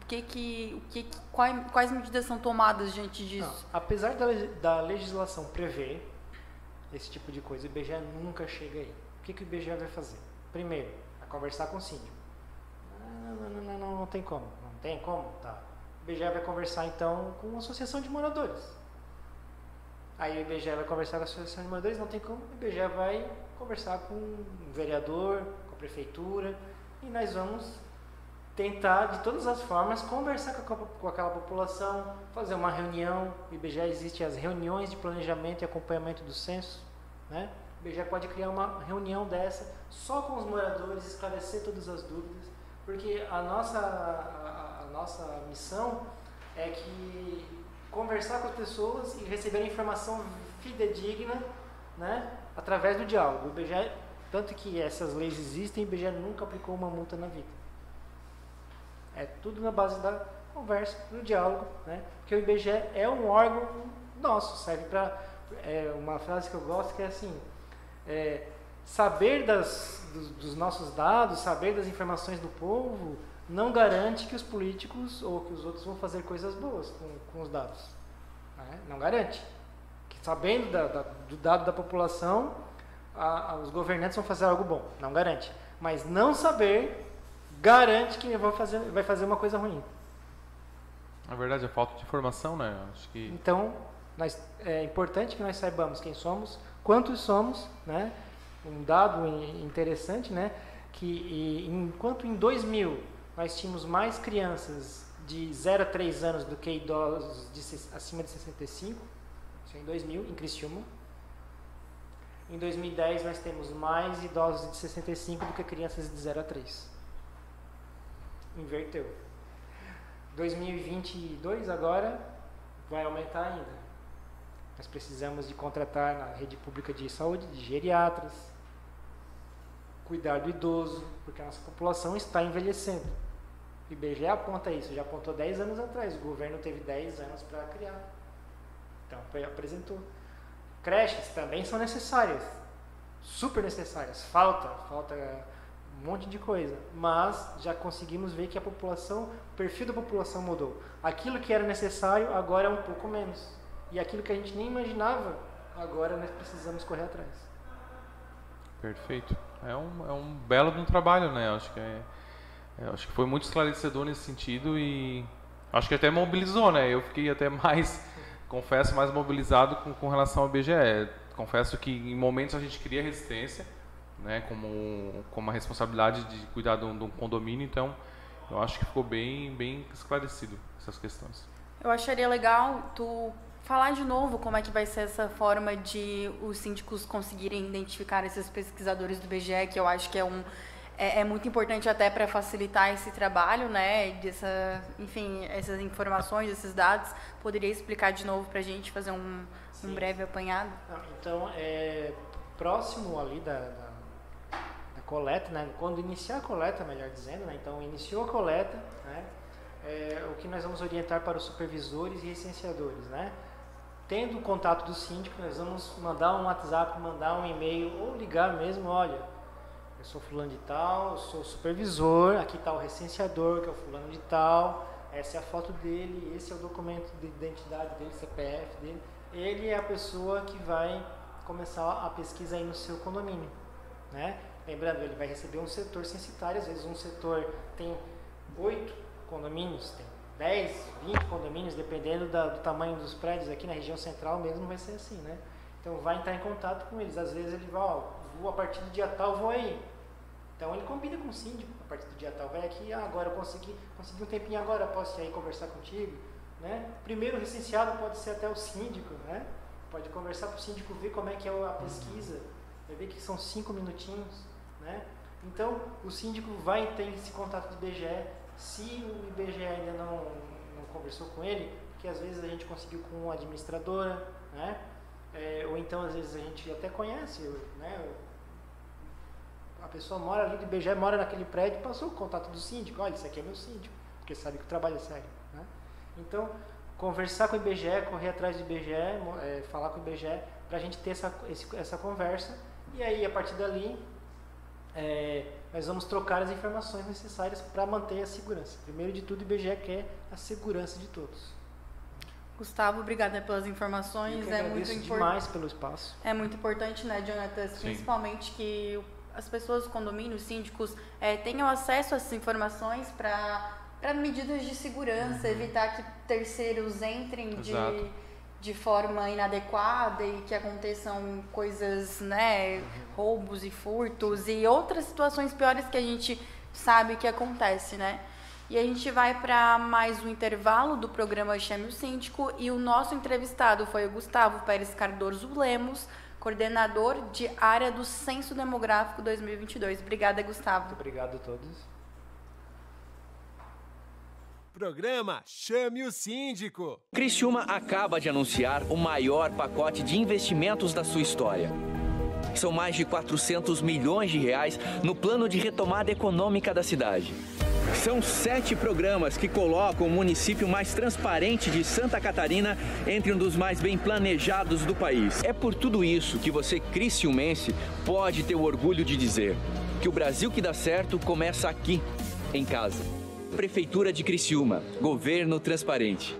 Quais medidas são tomadas diante disso? Não, apesar da legislação prever esse tipo de coisa, o IBGE nunca chega aí. O que o IBGE vai fazer? Primeiro, vai conversar com o síndico. Não tem como. Não tem como? Tá. O IBGE vai conversar então com a associação de moradores. Aí o IBGE vai conversar com a associação de moradores, não tem como. O IBGE vai conversar com o vereador, com a prefeitura, e nós vamos tentar, de todas as formas, conversar com aquela população, fazer uma reunião. O IBGE existe as reuniões de planejamento e acompanhamento do censo, né? O IBGE pode criar uma reunião dessa só com os moradores, esclarecer todas as dúvidas, porque a nossa missão é que conversar com as pessoas e receber informação fidedigna, né, através do diálogo. O IBGE, tanto que essas leis existem, o IBGE nunca aplicou uma multa na vida. É tudo na base da conversa, do diálogo, né? Porque o IBGE é um órgão nosso, serve para... uma frase que eu gosto que é assim, saber dos nossos dados, saber das informações do povo, não garante que os políticos ou que os outros vão fazer coisas boas com os dados. Né? Não garante. Que sabendo do dado da população, os governantes vão fazer algo bom. Não garante. Mas não saber garante que vai fazer uma coisa ruim. Na verdade, a falta de informação, né? Acho que... Então, é importante que nós saibamos quem somos, quantos somos, né? Um dado interessante, né? Que enquanto em 2000 nós tínhamos mais crianças de 0 a 3 anos do que idosos acima de 65, isso é em 2000, em Criciúma. Em 2010 nós temos mais idosos de 65 do que crianças de 0 a 3. Inverteu. 2022 agora vai aumentar ainda. Nós precisamos de contratar na rede pública de saúde, de geriatras, cuidar do idoso, porque a nossa população está envelhecendo. O IBGE aponta isso, já apontou 10 anos atrás, o governo teve 10 anos para criar. Então, apresentou. Creches também são necessárias, super necessárias, falta um monte de coisa, mas já conseguimos ver que a população, o perfil da população mudou. Aquilo que era necessário agora é um pouco menos, e aquilo que a gente nem imaginava, agora nós precisamos correr atrás. Perfeito. É um belo de um trabalho, né? Acho que foi muito esclarecedor nesse sentido e acho que até mobilizou, né? Eu fiquei até mais, confesso, mais mobilizado com relação ao IBGE. Confesso que em momentos a gente cria resistência, né? Como a responsabilidade de cuidar de um condomínio, então eu acho que ficou bem esclarecido essas questões. Eu acharia legal tu falar de novo como é que vai ser essa forma de os síndicos conseguirem identificar esses pesquisadores do IBGE, que eu acho que é muito importante até para facilitar esse trabalho, né? Enfim, essas informações, esses dados. Poderia explicar de novo para a gente, fazer um breve apanhado? Então, próximo ali da coleta, né? Quando iniciar a coleta, melhor dizendo, né? Então, iniciou a coleta, né? O que nós vamos orientar para os supervisores e licenciadores, né? Tendo o contato do síndico, nós vamos mandar um WhatsApp, mandar um e-mail ou ligar mesmo, olha, eu sou fulano de tal, eu sou supervisor, aqui está o recenseador, que é o fulano de tal, essa é a foto dele, esse é o documento de identidade dele, CPF dele. Ele é a pessoa que vai começar a pesquisa aí no seu condomínio, né? Lembrando, ele vai receber um setor censitário, às vezes um setor tem 8 condomínios, tem 10, 20 condomínios, dependendo do tamanho dos prédios. Aqui na região central mesmo vai ser assim, né? Então vai entrar em contato com eles. Às vezes ele vai, vou a partir do dia tal, vou aí. Então ele combina com o síndico, a partir do dia tal, vai aqui, agora eu consegui um tempinho agora, posso ir aí conversar contigo, né? Primeiro o licenciado pode ser até o síndico, né? Pode conversar com o síndico, ver como é que é a pesquisa, vai ver que são 5 minutinhos, né? Então o síndico vai ter esse contato do IBGE. Se o IBGE ainda não conversou com ele, porque às vezes a gente conseguiu com uma administradora, né? Ou então às vezes a gente até conhece, né? A pessoa mora ali do IBGE, mora naquele prédio, passou o contato do síndico, olha, esse aqui é meu síndico, porque sabe que o trabalho é sério, né? Então, conversar com o IBGE, correr atrás do IBGE, falar com o IBGE, para a gente ter essa conversa, e aí a partir dali nós vamos trocar as informações necessárias para manter a segurança. Primeiro de tudo, o IBGE quer a segurança de todos. Gustavo, obrigada pelas informações. Eu agradeço demais pelo espaço. É muito importante, né, Jonathan? Sim. Principalmente que as pessoas do condomínio, os síndicos, tenham acesso a essas informações para medidas de segurança, evitar que terceiros entrem de forma inadequada e que aconteçam coisas, né, roubos e furtos e outras situações piores que a gente sabe que acontece, né? E a gente vai para mais um intervalo do programa Chame o Síndico e o nosso entrevistado foi o Gustavo Pérez Cardoso Lemos, coordenador de área do Censo Demográfico 2022. Obrigada, Gustavo. Muito obrigado a todos. Programa Chame o Síndico. Criciúma acaba de anunciar o maior pacote de investimentos da sua história. São mais de 400 milhões de reais no plano de retomada econômica da cidade. São 7 programas que colocam o município mais transparente de Santa Catarina entre um dos mais bem planejados do país. É por tudo isso que você, criciumense, pode ter o orgulho de dizer que o Brasil que dá certo começa aqui, em casa. Prefeitura de Criciúma, governo transparente.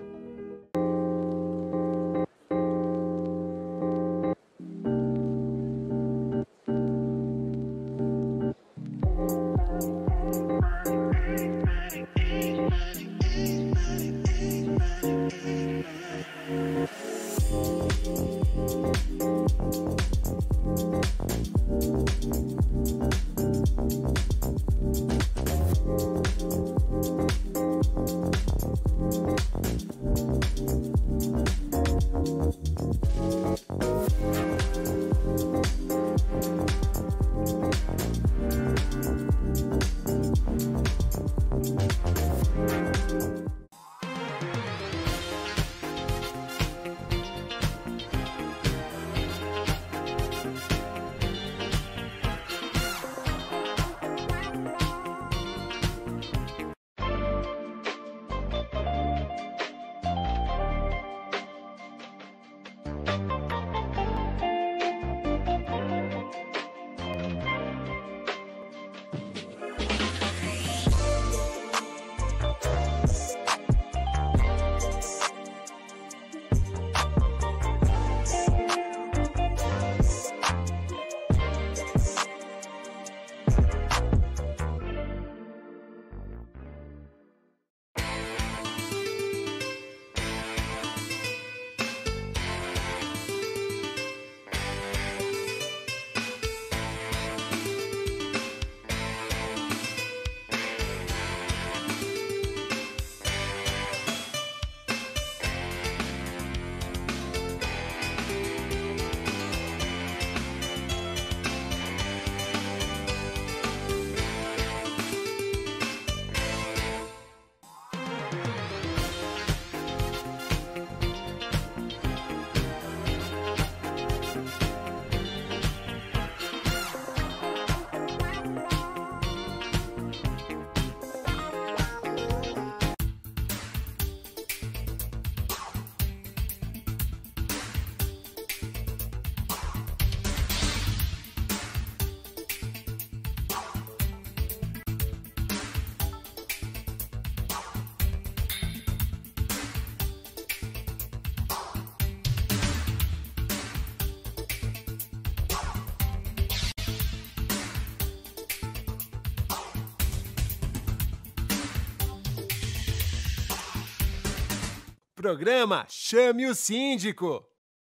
Programa Chame o Síndico.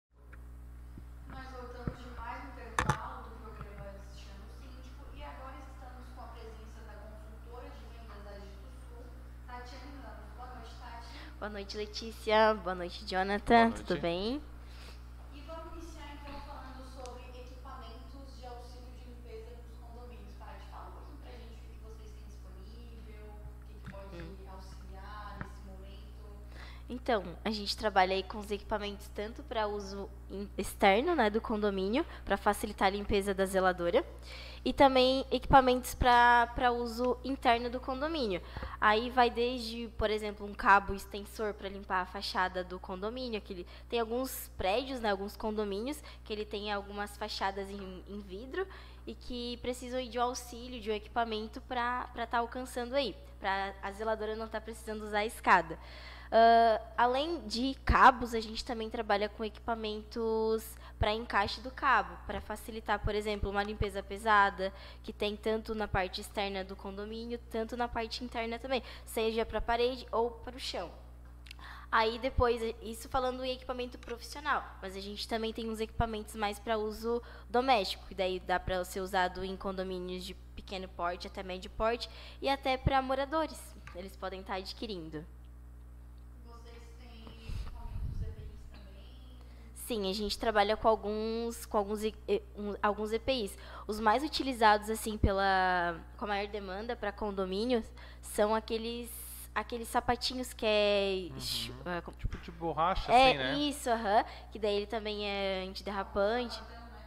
Nós voltamos de mais um intervalo do programa Chame o Síndico e agora estamos com a presença da consultora de vendas da Agitosul, Tatiane Ramos. Boa noite, Tati. Boa noite, Letícia. Boa noite, Jonathan. Boa noite. Tudo bem? E vamos iniciar então falando sobre equipamentos de auxílio de limpeza nos condomínios. Tati, fala um pouquinho pra gente o que vocês têm disponível, o que pode auxiliar nesse momento. Então, a gente trabalha aí com os equipamentos tanto para uso externo, né, do condomínio, para facilitar a limpeza da zeladora, e também equipamentos para uso interno do condomínio. Aí vai desde, por exemplo, um cabo extensor para limpar a fachada do condomínio. Tem alguns prédios, né, alguns condomínios, que ele tem algumas fachadas em vidro e que precisam de um auxílio, de um equipamento para estar alcançando aí, para a zeladora não estar precisando usar a escada. Além de cabos, a gente também trabalha com equipamentos para encaixe do cabo, para facilitar, por exemplo, uma limpeza pesada, que tem tanto na parte externa do condomínio, tanto na parte interna também, seja para a parede ou para o chão. Aí depois, isso falando em equipamento profissional, mas a gente também tem uns equipamentos mais para uso doméstico, que daí dá para ser usado em condomínios de pequeno porte até médio porte e até para moradores, eles podem estar adquirindo. Sim, a gente trabalha com alguns EPIs. Os mais utilizados assim com a maior demanda para condomínios são aqueles sapatinhos que é tipo de borracha, assim, né? Isso, que daí ele também é antiderrapante.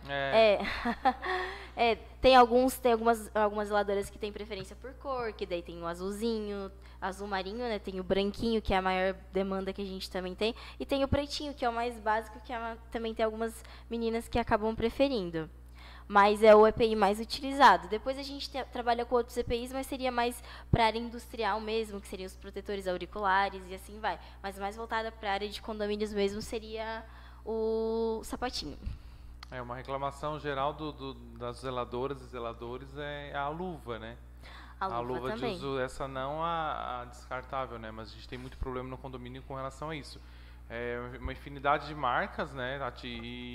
Tem algumas zeladoras que tem preferência por cor, que daí tem o azulzinho, azul marinho, né? Tem o branquinho, que é a maior demanda que a gente também tem, e tem o pretinho, que é o mais básico, que também tem algumas meninas que acabam preferindo. Mas é o EPI mais utilizado. Depois a gente trabalha com outros EPIs, mas seria mais para a área industrial mesmo, que seriam os protetores auriculares e assim vai. Mas mais voltada para a área de condomínios mesmo seria o sapatinho. Uma reclamação geral das zeladoras e zeladores é a luva, né? A luva de também. uso, essa não a descartável, né? Mas a gente tem muito problema no condomínio com relação a isso. Uma infinidade de marcas, né, Tati?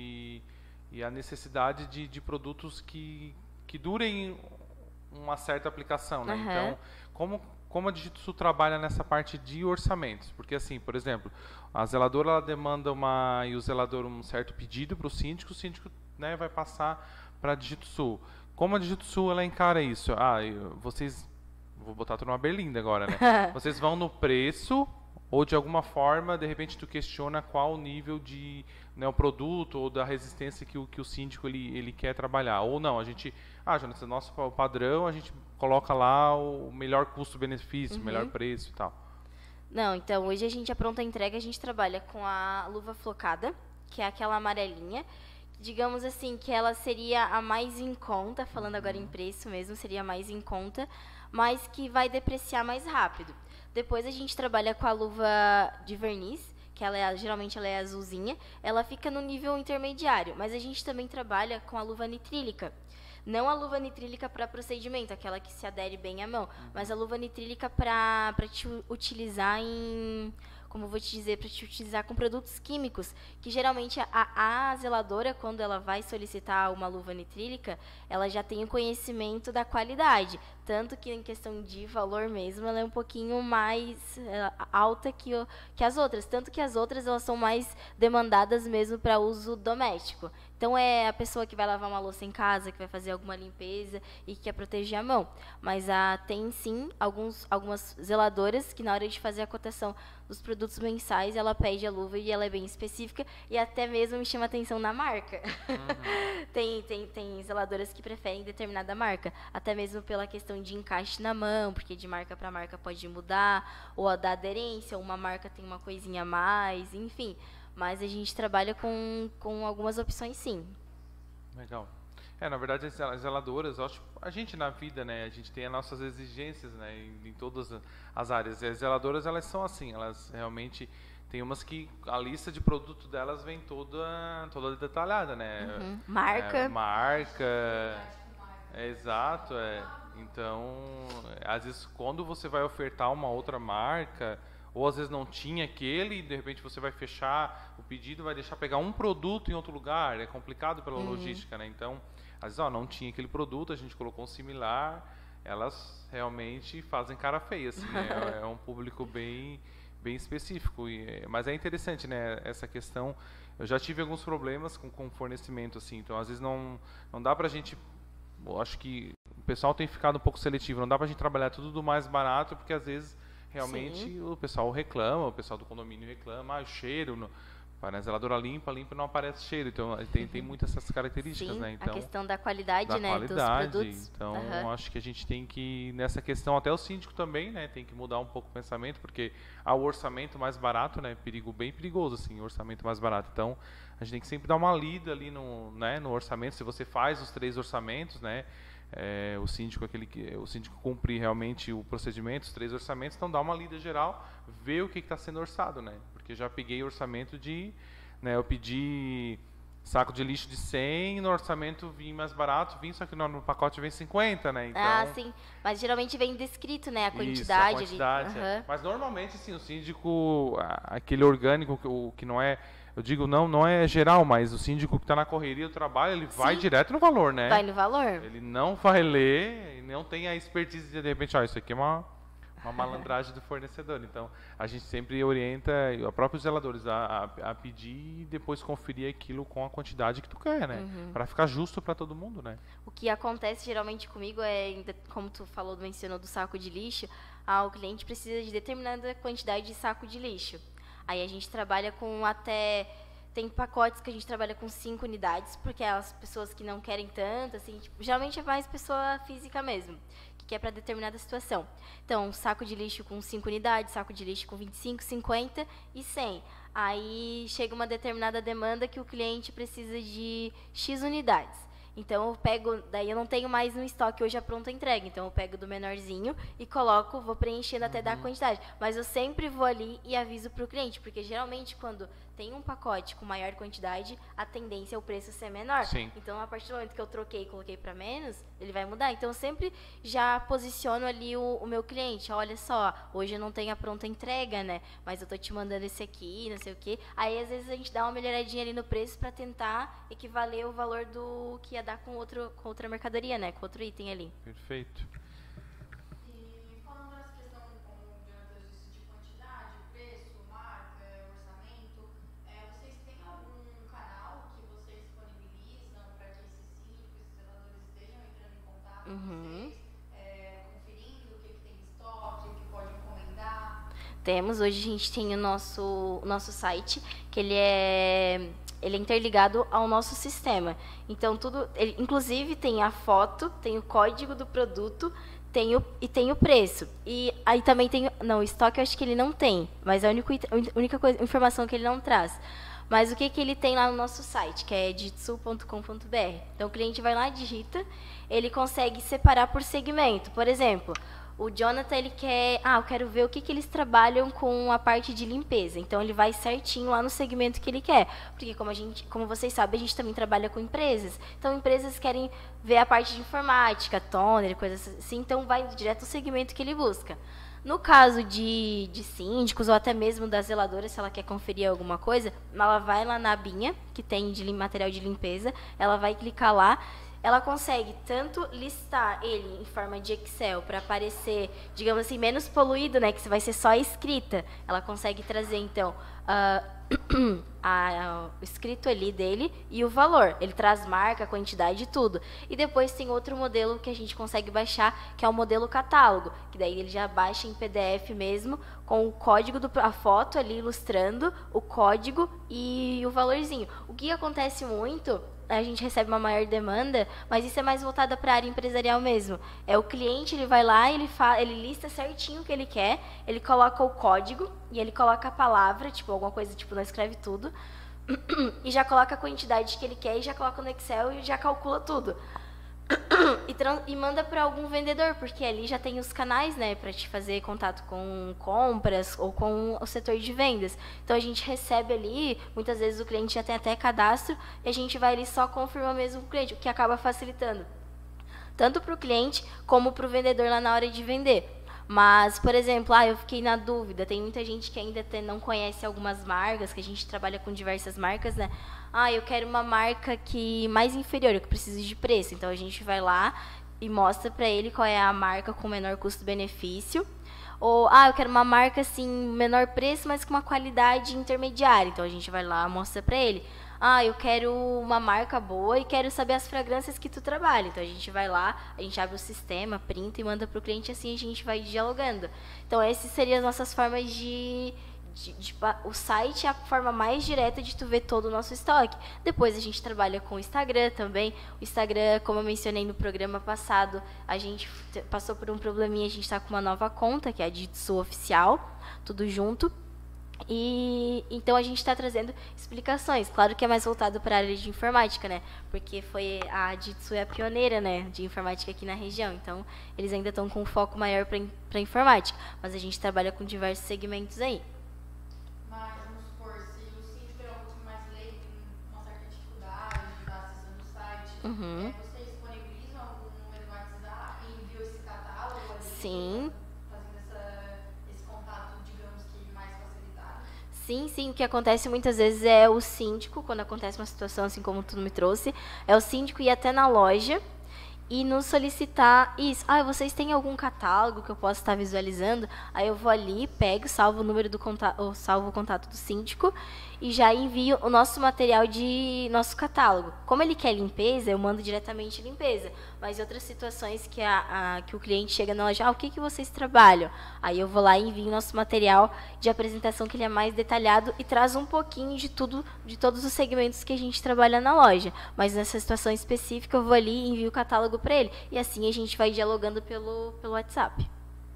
E a necessidade de produtos que durem uma certa aplicação, né? Então, como a Digito Sul trabalha nessa parte de orçamentos? Porque, assim, por exemplo, a zeladora ela demanda e o zelador um certo pedido para o síndico, né, vai passar para a Digito Sul. Como a Digito Sul ela encara isso? Vou botar tudo numa berlinda agora, né? Vocês vão no preço ou de alguma forma, de repente, tu questiona qual o nível de, né, o produto ou da resistência que o síndico ele quer trabalhar. Ou não, a gente, Jonas, nosso padrão, a gente coloca lá o melhor custo-benefício, o melhor preço e tal. Não, então, hoje a gente, a pronta entrega, a gente trabalha com a luva flocada, que é aquela amarelinha. Digamos assim, que ela seria a mais em conta, falando agora em preço mesmo, seria a mais em conta, mas que vai depreciar mais rápido. Depois a gente trabalha com a luva de verniz, que geralmente ela é azulzinha, ela fica no nível intermediário, mas a gente também trabalha com a luva nitrílica. Não a luva nitrílica para procedimento, aquela que se adere bem à mão, mas a luva nitrílica para te utilizar como eu vou te dizer, para te utilizar com produtos químicos, que geralmente a zeladora, quando ela vai solicitar uma luva nitrílica, ela já tem o conhecimento da qualidade, tanto que em questão de valor mesmo, ela é um pouquinho mais alta que as outras, tanto que as outras elas são mais demandadas mesmo para uso doméstico. Então, é a pessoa que vai lavar uma louça em casa, que vai fazer alguma limpeza e que quer proteger a mão. Mas tem, sim, algumas zeladoras que, na hora de fazer a cotação dos produtos mensais, ela pede a luva e ela é bem específica e até mesmo me chama a atenção na marca. Tem zeladoras que preferem determinada marca, até mesmo pela questão de encaixe na mão, porque de marca para marca pode mudar, ou a da aderência, uma marca tem uma coisinha a mais, enfim. Mas a gente trabalha com algumas opções, sim. Legal. Na verdade, as zeladoras, eu acho, a gente na vida, né, a gente tem as nossas exigências, né, em todas as áreas. E as zeladoras, elas são assim, elas realmente tem umas que a lista de produto delas vem toda detalhada, né? Marca. Exato, Então, às vezes, quando você vai ofertar uma outra marca, ou às vezes não tinha aquele, e de repente você vai fechar o pedido, vai deixar pegar um produto em outro lugar, é complicado pela logística, né? Então, às vezes, não tinha aquele produto, a gente colocou um similar, elas realmente fazem cara feia, assim, né? É um público bem específico, mas é interessante, né, essa questão. Eu já tive alguns problemas com fornecimento, assim, então às vezes não dá pra gente, eu acho que o pessoal tem ficado um pouco seletivo, não dá pra gente trabalhar tudo do mais barato, porque às vezes realmente o pessoal reclama, o pessoal do condomínio reclama, o cheiro, a zeladora limpa não aparece cheiro, então tem muitas essas características, né? Então, a questão da qualidade, né, dos produtos. Então, acho que a gente tem que, nessa questão, até o síndico também, né, tem que mudar um pouco o pensamento, porque há o orçamento mais barato, né, bem perigoso, assim, o orçamento mais barato. Então, a gente tem que sempre dar uma lida ali no orçamento, se você faz os 3 orçamentos, né, o síndico cumpre realmente o procedimento, os 3 orçamentos, então dá uma lida geral, vê o que está sendo orçado, né? Porque já peguei orçamento eu pedi saco de lixo de 100, no orçamento vim mais barato, só que no pacote vem 50, né? Então, sim, mas geralmente vem descrito, né, a quantidade. Isso, a quantidade. Mas normalmente, assim, o síndico, aquele orgânico, o que não é, eu digo, não é geral, mas o síndico que está na correria do trabalho, ele vai direto no valor, né? Vai no valor. Ele não vai ler, não tem a expertise de repente, isso aqui é uma malandragem do fornecedor. Então, a gente sempre orienta os próprios zeladores a pedir e depois conferir aquilo com a quantidade que tu quer, né? Para ficar justo para todo mundo, né? O que acontece geralmente comigo como tu mencionou do saco de lixo, o cliente precisa de determinada quantidade de saco de lixo. Aí a gente trabalha com tem pacotes que a gente trabalha com 5 unidades, porque as pessoas que não querem tanto, assim, geralmente é mais pessoa física mesmo, que é para determinada situação. Então, saco de lixo com 5 unidades, saco de lixo com 25, 50 e 100. Aí chega uma determinada demanda que o cliente precisa de X unidades. Então, daí eu não tenho mais no estoque hoje a pronta entrega. Então, eu pego do menorzinho e vou preenchendo até dar a quantidade. Mas eu sempre vou ali e aviso para o cliente, porque geralmente quando tem um pacote com maior quantidade, a tendência é o preço ser menor. Sim. Então, a partir do momento que eu troquei e coloquei para menos, ele vai mudar. Então, eu sempre já posiciono ali o meu cliente. Olha só, hoje eu não tenho a pronta entrega, né? Mas eu tô te mandando esse aqui, não sei o quê. Aí, às vezes, a gente dá uma melhoradinha ali no preço para tentar equivaler o valor do que ia dar com outra mercadoria, né? Com outro item ali. Perfeito. E falando dessa questão, como o Jonathan disse, de quantidade, preço, marca, orçamento, vocês têm algum canal que vocês disponibilizam para que esses síndicos e zeladores estejam entrando em contato com vocês, conferindo o que tem em estoque, o que pode encomendar? Temos, hoje a gente tem o nosso site, que ele é interligado ao nosso sistema. Então, ele, inclusive, tem a foto, tem o código do produto, tem o preço. E aí também tem... Não, o estoque eu acho que ele não tem, mas a única informação que ele não traz. Mas o que ele tem lá no nosso site, que é jitsu.com.br. Então, o cliente vai lá, digita, ele consegue separar por segmento. Por exemplo... O Jonathan, ele quer... eu quero ver o que eles trabalham com a parte de limpeza. Então, ele vai certinho lá no segmento que ele quer. Porque, como vocês sabem, a gente também trabalha com empresas. Então, empresas querem ver a parte de informática, toner, coisas assim. Então, vai direto ao segmento que ele busca. No caso de síndicos ou até mesmo da zeladora, se ela quer conferir alguma coisa, ela vai lá na abinha, que tem de material de limpeza. Ela vai clicar lá. Ela consegue tanto listar ele em forma de Excel para aparecer, digamos assim, menos poluído, né, que vai ser só a escrita. Ela consegue trazer, então, o escrito ali dele e o valor. Ele traz marca, quantidade e tudo. E depois tem outro modelo que a gente consegue baixar, que é o modelo catálogo, que daí ele já baixa em PDF mesmo, com o código, a foto ali ilustrando, o código e o valorzinho. O que acontece muito... A gente recebe uma maior demanda, mas isso é mais voltada para a área empresarial mesmo. O cliente, ele vai lá, ele lista certinho o que ele quer, ele coloca o código e ele coloca a palavra, tipo, alguma coisa, tipo, não escreve tudo, e já coloca a quantidade que ele quer e já coloca no Excel e já calcula tudo. E manda para algum vendedor, porque ali já tem os canais, né, para te fazer contato com compras ou com o setor de vendas. Então a gente recebe ali, muitas vezes o cliente já tem até cadastro e a gente vai ali só confirmar mesmo o cliente, o que acaba facilitando tanto para o cliente como para o vendedor lá na hora de vender. Mas, por exemplo, eu fiquei na dúvida, tem muita gente que ainda não conhece algumas marcas, que a gente trabalha com diversas marcas, né? Eu quero uma marca mais inferior, eu preciso de preço. Então, a gente vai lá e mostra para ele qual é a marca com menor custo-benefício. Ou, eu quero uma marca, assim, menor preço, mas com uma qualidade intermediária. Então, a gente vai lá e mostra para ele. Eu quero uma marca boa e quero saber as fragrâncias que tu trabalha. Então, a gente vai lá, a gente abre o sistema, printa e manda para o cliente, assim a gente vai dialogando. Então, essas seriam as nossas formas o site é a forma mais direta de tu ver todo o nosso estoque. Depois a gente trabalha com o Instagram também. O Instagram, como eu mencionei no programa passado, a gente passou por um probleminha, a gente está com uma nova conta, que é a Jitsu Oficial, tudo junto. E então a gente está trazendo explicações. Claro que é mais voltado para a área de informática, né? Porque a Jitsu é a pioneira, né, de informática aqui na região. Então eles ainda estão com um foco maior para informática. Mas a gente trabalha com diversos segmentos aí. Mas vamos supor, se o síndico é um pouco mais leigo, tem uma certa dificuldade de estar acessando o site, vocês disponibilizam algum número no WhatsApp e enviam esse catálogo ali? Sim. Esse contato, digamos que mais facilitado? Sim, o que acontece muitas vezes é o síndico, quando acontece uma situação assim como tu me trouxe, é o síndico ir até na loja e nos solicitar isso. Vocês têm algum catálogo que eu possa estar visualizando? Aí eu vou ali, pego, salvo o número do contato, salvo o contato do síndico e já envio o nosso material de nosso catálogo. Como ele quer limpeza, eu mando diretamente limpeza. Mas em outras situações que o cliente chega na loja, o que vocês trabalham? Aí eu vou lá e envio nosso material de apresentação, que ele é mais detalhado e traz um pouquinho de tudo, de todos os segmentos que a gente trabalha na loja. Mas nessa situação específica, eu vou ali e envio o catálogo para ele. E assim a gente vai dialogando pelo WhatsApp.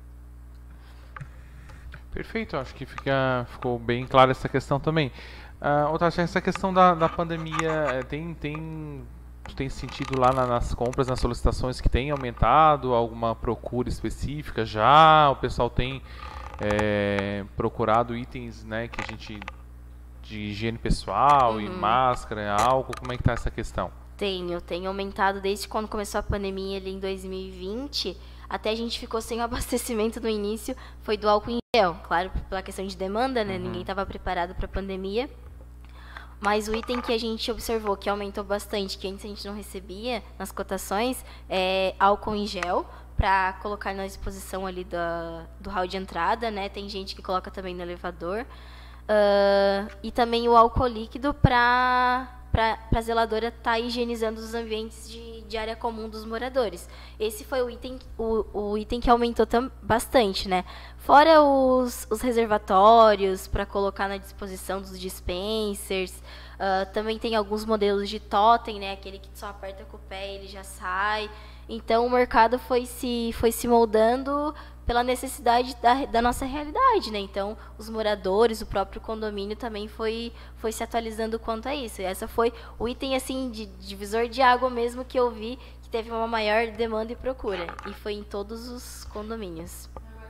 Perfeito, acho que ficou bem clara essa questão também. Essa questão da pandemia, tem sentido lá nas compras, nas solicitações que tem aumentado, alguma procura específica já? O pessoal tem procurado itens, né, que a gente de higiene pessoal e máscara, álcool? Como é que tá essa questão? Tenho aumentado desde quando começou a pandemia ali em 2020, até a gente ficou sem abastecimento no início, foi do álcool em gel, claro, pela questão de demanda, né? Ninguém estava preparado para a pandemia. Mas o item que a gente observou que aumentou bastante, que antes a gente não recebia nas cotações, é álcool em gel, para colocar na disposição ali do hall de entrada, né? Tem gente que coloca também no elevador. E também o álcool líquido para a zeladora estar higienizando os ambientes de área comum dos moradores. Esse foi o item que aumentou bastante, né? Fora os reservatórios para colocar na disposição dos dispensers. Também tem alguns modelos de totem, né? Aquele que só aperta com o pé e ele já sai. Então o mercado foi se moldando pela necessidade da nossa realidade, né? Então os moradores, o próprio condomínio também foi se atualizando quanto a isso. E essa foi o item assim de divisor de água mesmo que eu vi que teve uma maior demanda e procura. E foi em todos os condomínios.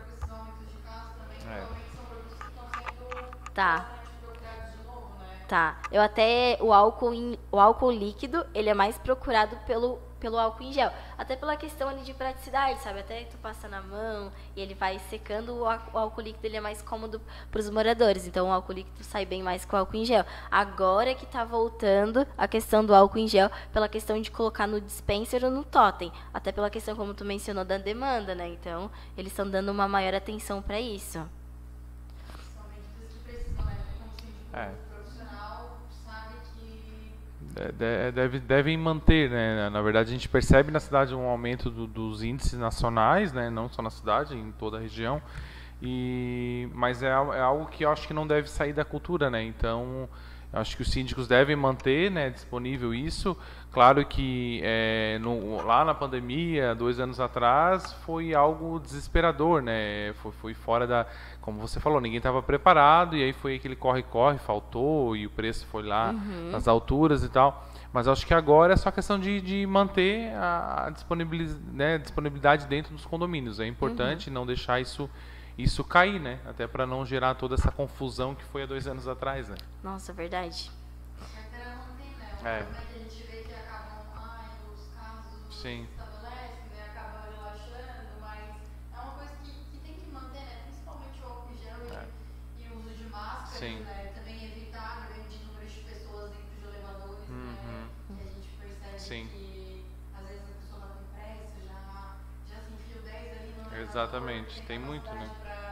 Tá. O álcool líquido, ele é mais procurado pelo álcool em gel. Até pela questão ali de praticidade, sabe? Até tu passa na mão e ele vai secando, o álcool líquido ele é mais cômodo para os moradores. Então o álcool líquido sai bem mais que o álcool em gel. Agora que tá voltando a questão do álcool em gel, pela questão de colocar no dispenser ou no totem. Até pela questão, como tu mencionou, da demanda, né? Então eles estão dando uma maior atenção para isso. São medidas que precisam, né? Como se profissional sabe que Devem manter, né? Na verdade, a gente percebe na cidade um aumento dos índices nacionais, né? Não só na cidade, em toda a região. Mas é algo que eu acho que não deve sair da cultura, né? Então, eu acho que os síndicos devem manter, né, disponível isso. Claro que lá na pandemia, 2 anos atrás, foi algo desesperador, né? Foi fora da... Como você falou, ninguém estava preparado, e aí foi aquele corre-corre, faltou, e o preço foi lá nas alturas e tal. Mas acho que agora é só questão de manter a disponibilidade dentro dos condomínios. É importante não deixar isso cair, né? Até para não gerar toda essa confusão que foi há 2 anos atrás, né? Nossa, verdade. carteira não tem, né? Como é que a gente vê que acabam, os casos Sim. estabelecem, né? Acabam relaxando, mas é uma coisa que tem que manter, né? Principalmente o álcool em gel e o uso de máscaras, né? Também evitar grande número de pessoas dentro de elevadores, né? Que a gente percebe que às vezes a pessoa tá com pressa, já se enfia o 10 ali no elevador. Exatamente, tem muito, né?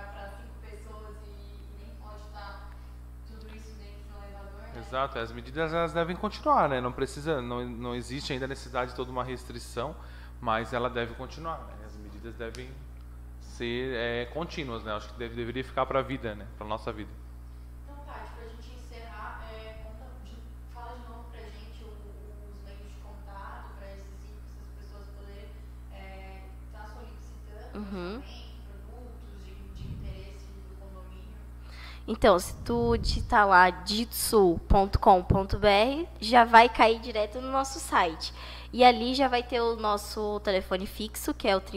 Exato, as medidas elas devem continuar, né? Não existe ainda a necessidade de toda uma restrição, mas ela deve continuar, né? As medidas devem ser contínuas, né? Acho que deveria ficar para a vida, né? Para nossa vida. Então, Tati, para a gente encerrar, fala de novo para a gente os meios de contato para essas pessoas poderem estar solicitando produtos de interesse do condomínio. Então, se tu digitar lá digitsul.com.br, já vai cair direto no nosso site. E ali já vai ter o nosso telefone fixo, que é o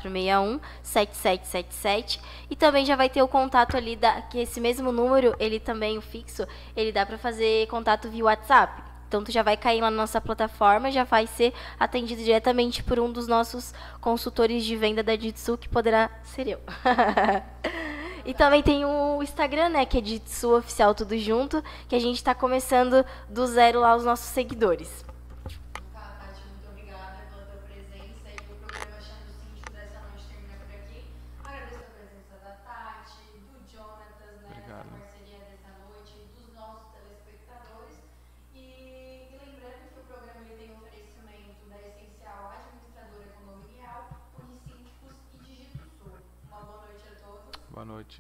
3461-7777. E também já vai ter o contato ali, que esse mesmo número, ele também, o fixo, ele dá para fazer contato via WhatsApp. Então, tu já vai cair lá na nossa plataforma, já vai ser atendido diretamente por um dos nossos consultores de venda da Digitsul, que poderá ser eu. E também tem o Instagram, né, que é Digitsul Oficial Tudo Junto, que a gente está começando do zero lá os nossos seguidores. Tá, Tati, muito obrigada pela tua presença e o programa Chame o Síndico dessa noite termina por aqui. Agradeço a presença da Tati, do Jonatas, né, nessa parceria dessa noite, dos nossos telespectadores. E lembrando que o programa tem oferecimento da Essencial Administradora Condominial, Unisíndicos e Digitsul. Uma boa noite a todos. Boa noite.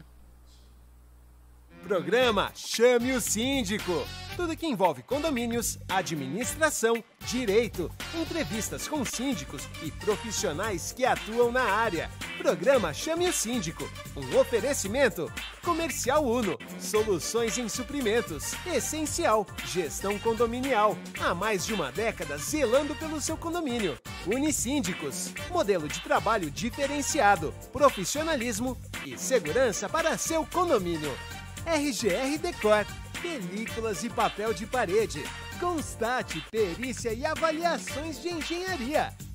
Programa Chame o Síndico. Tudo que envolve condomínios, administração, direito, entrevistas com síndicos e profissionais que atuam na área. Programa Chame o Síndico. Um oferecimento. Comercial Uno. Soluções em suprimentos. Essencial. Gestão condominial. Há mais de uma década zelando pelo seu condomínio. Unisíndicos. Modelo de trabalho diferenciado. Profissionalismo e segurança para seu condomínio. RGR Decor. películas e papel de parede. Constate, perícia e avaliações de engenharia.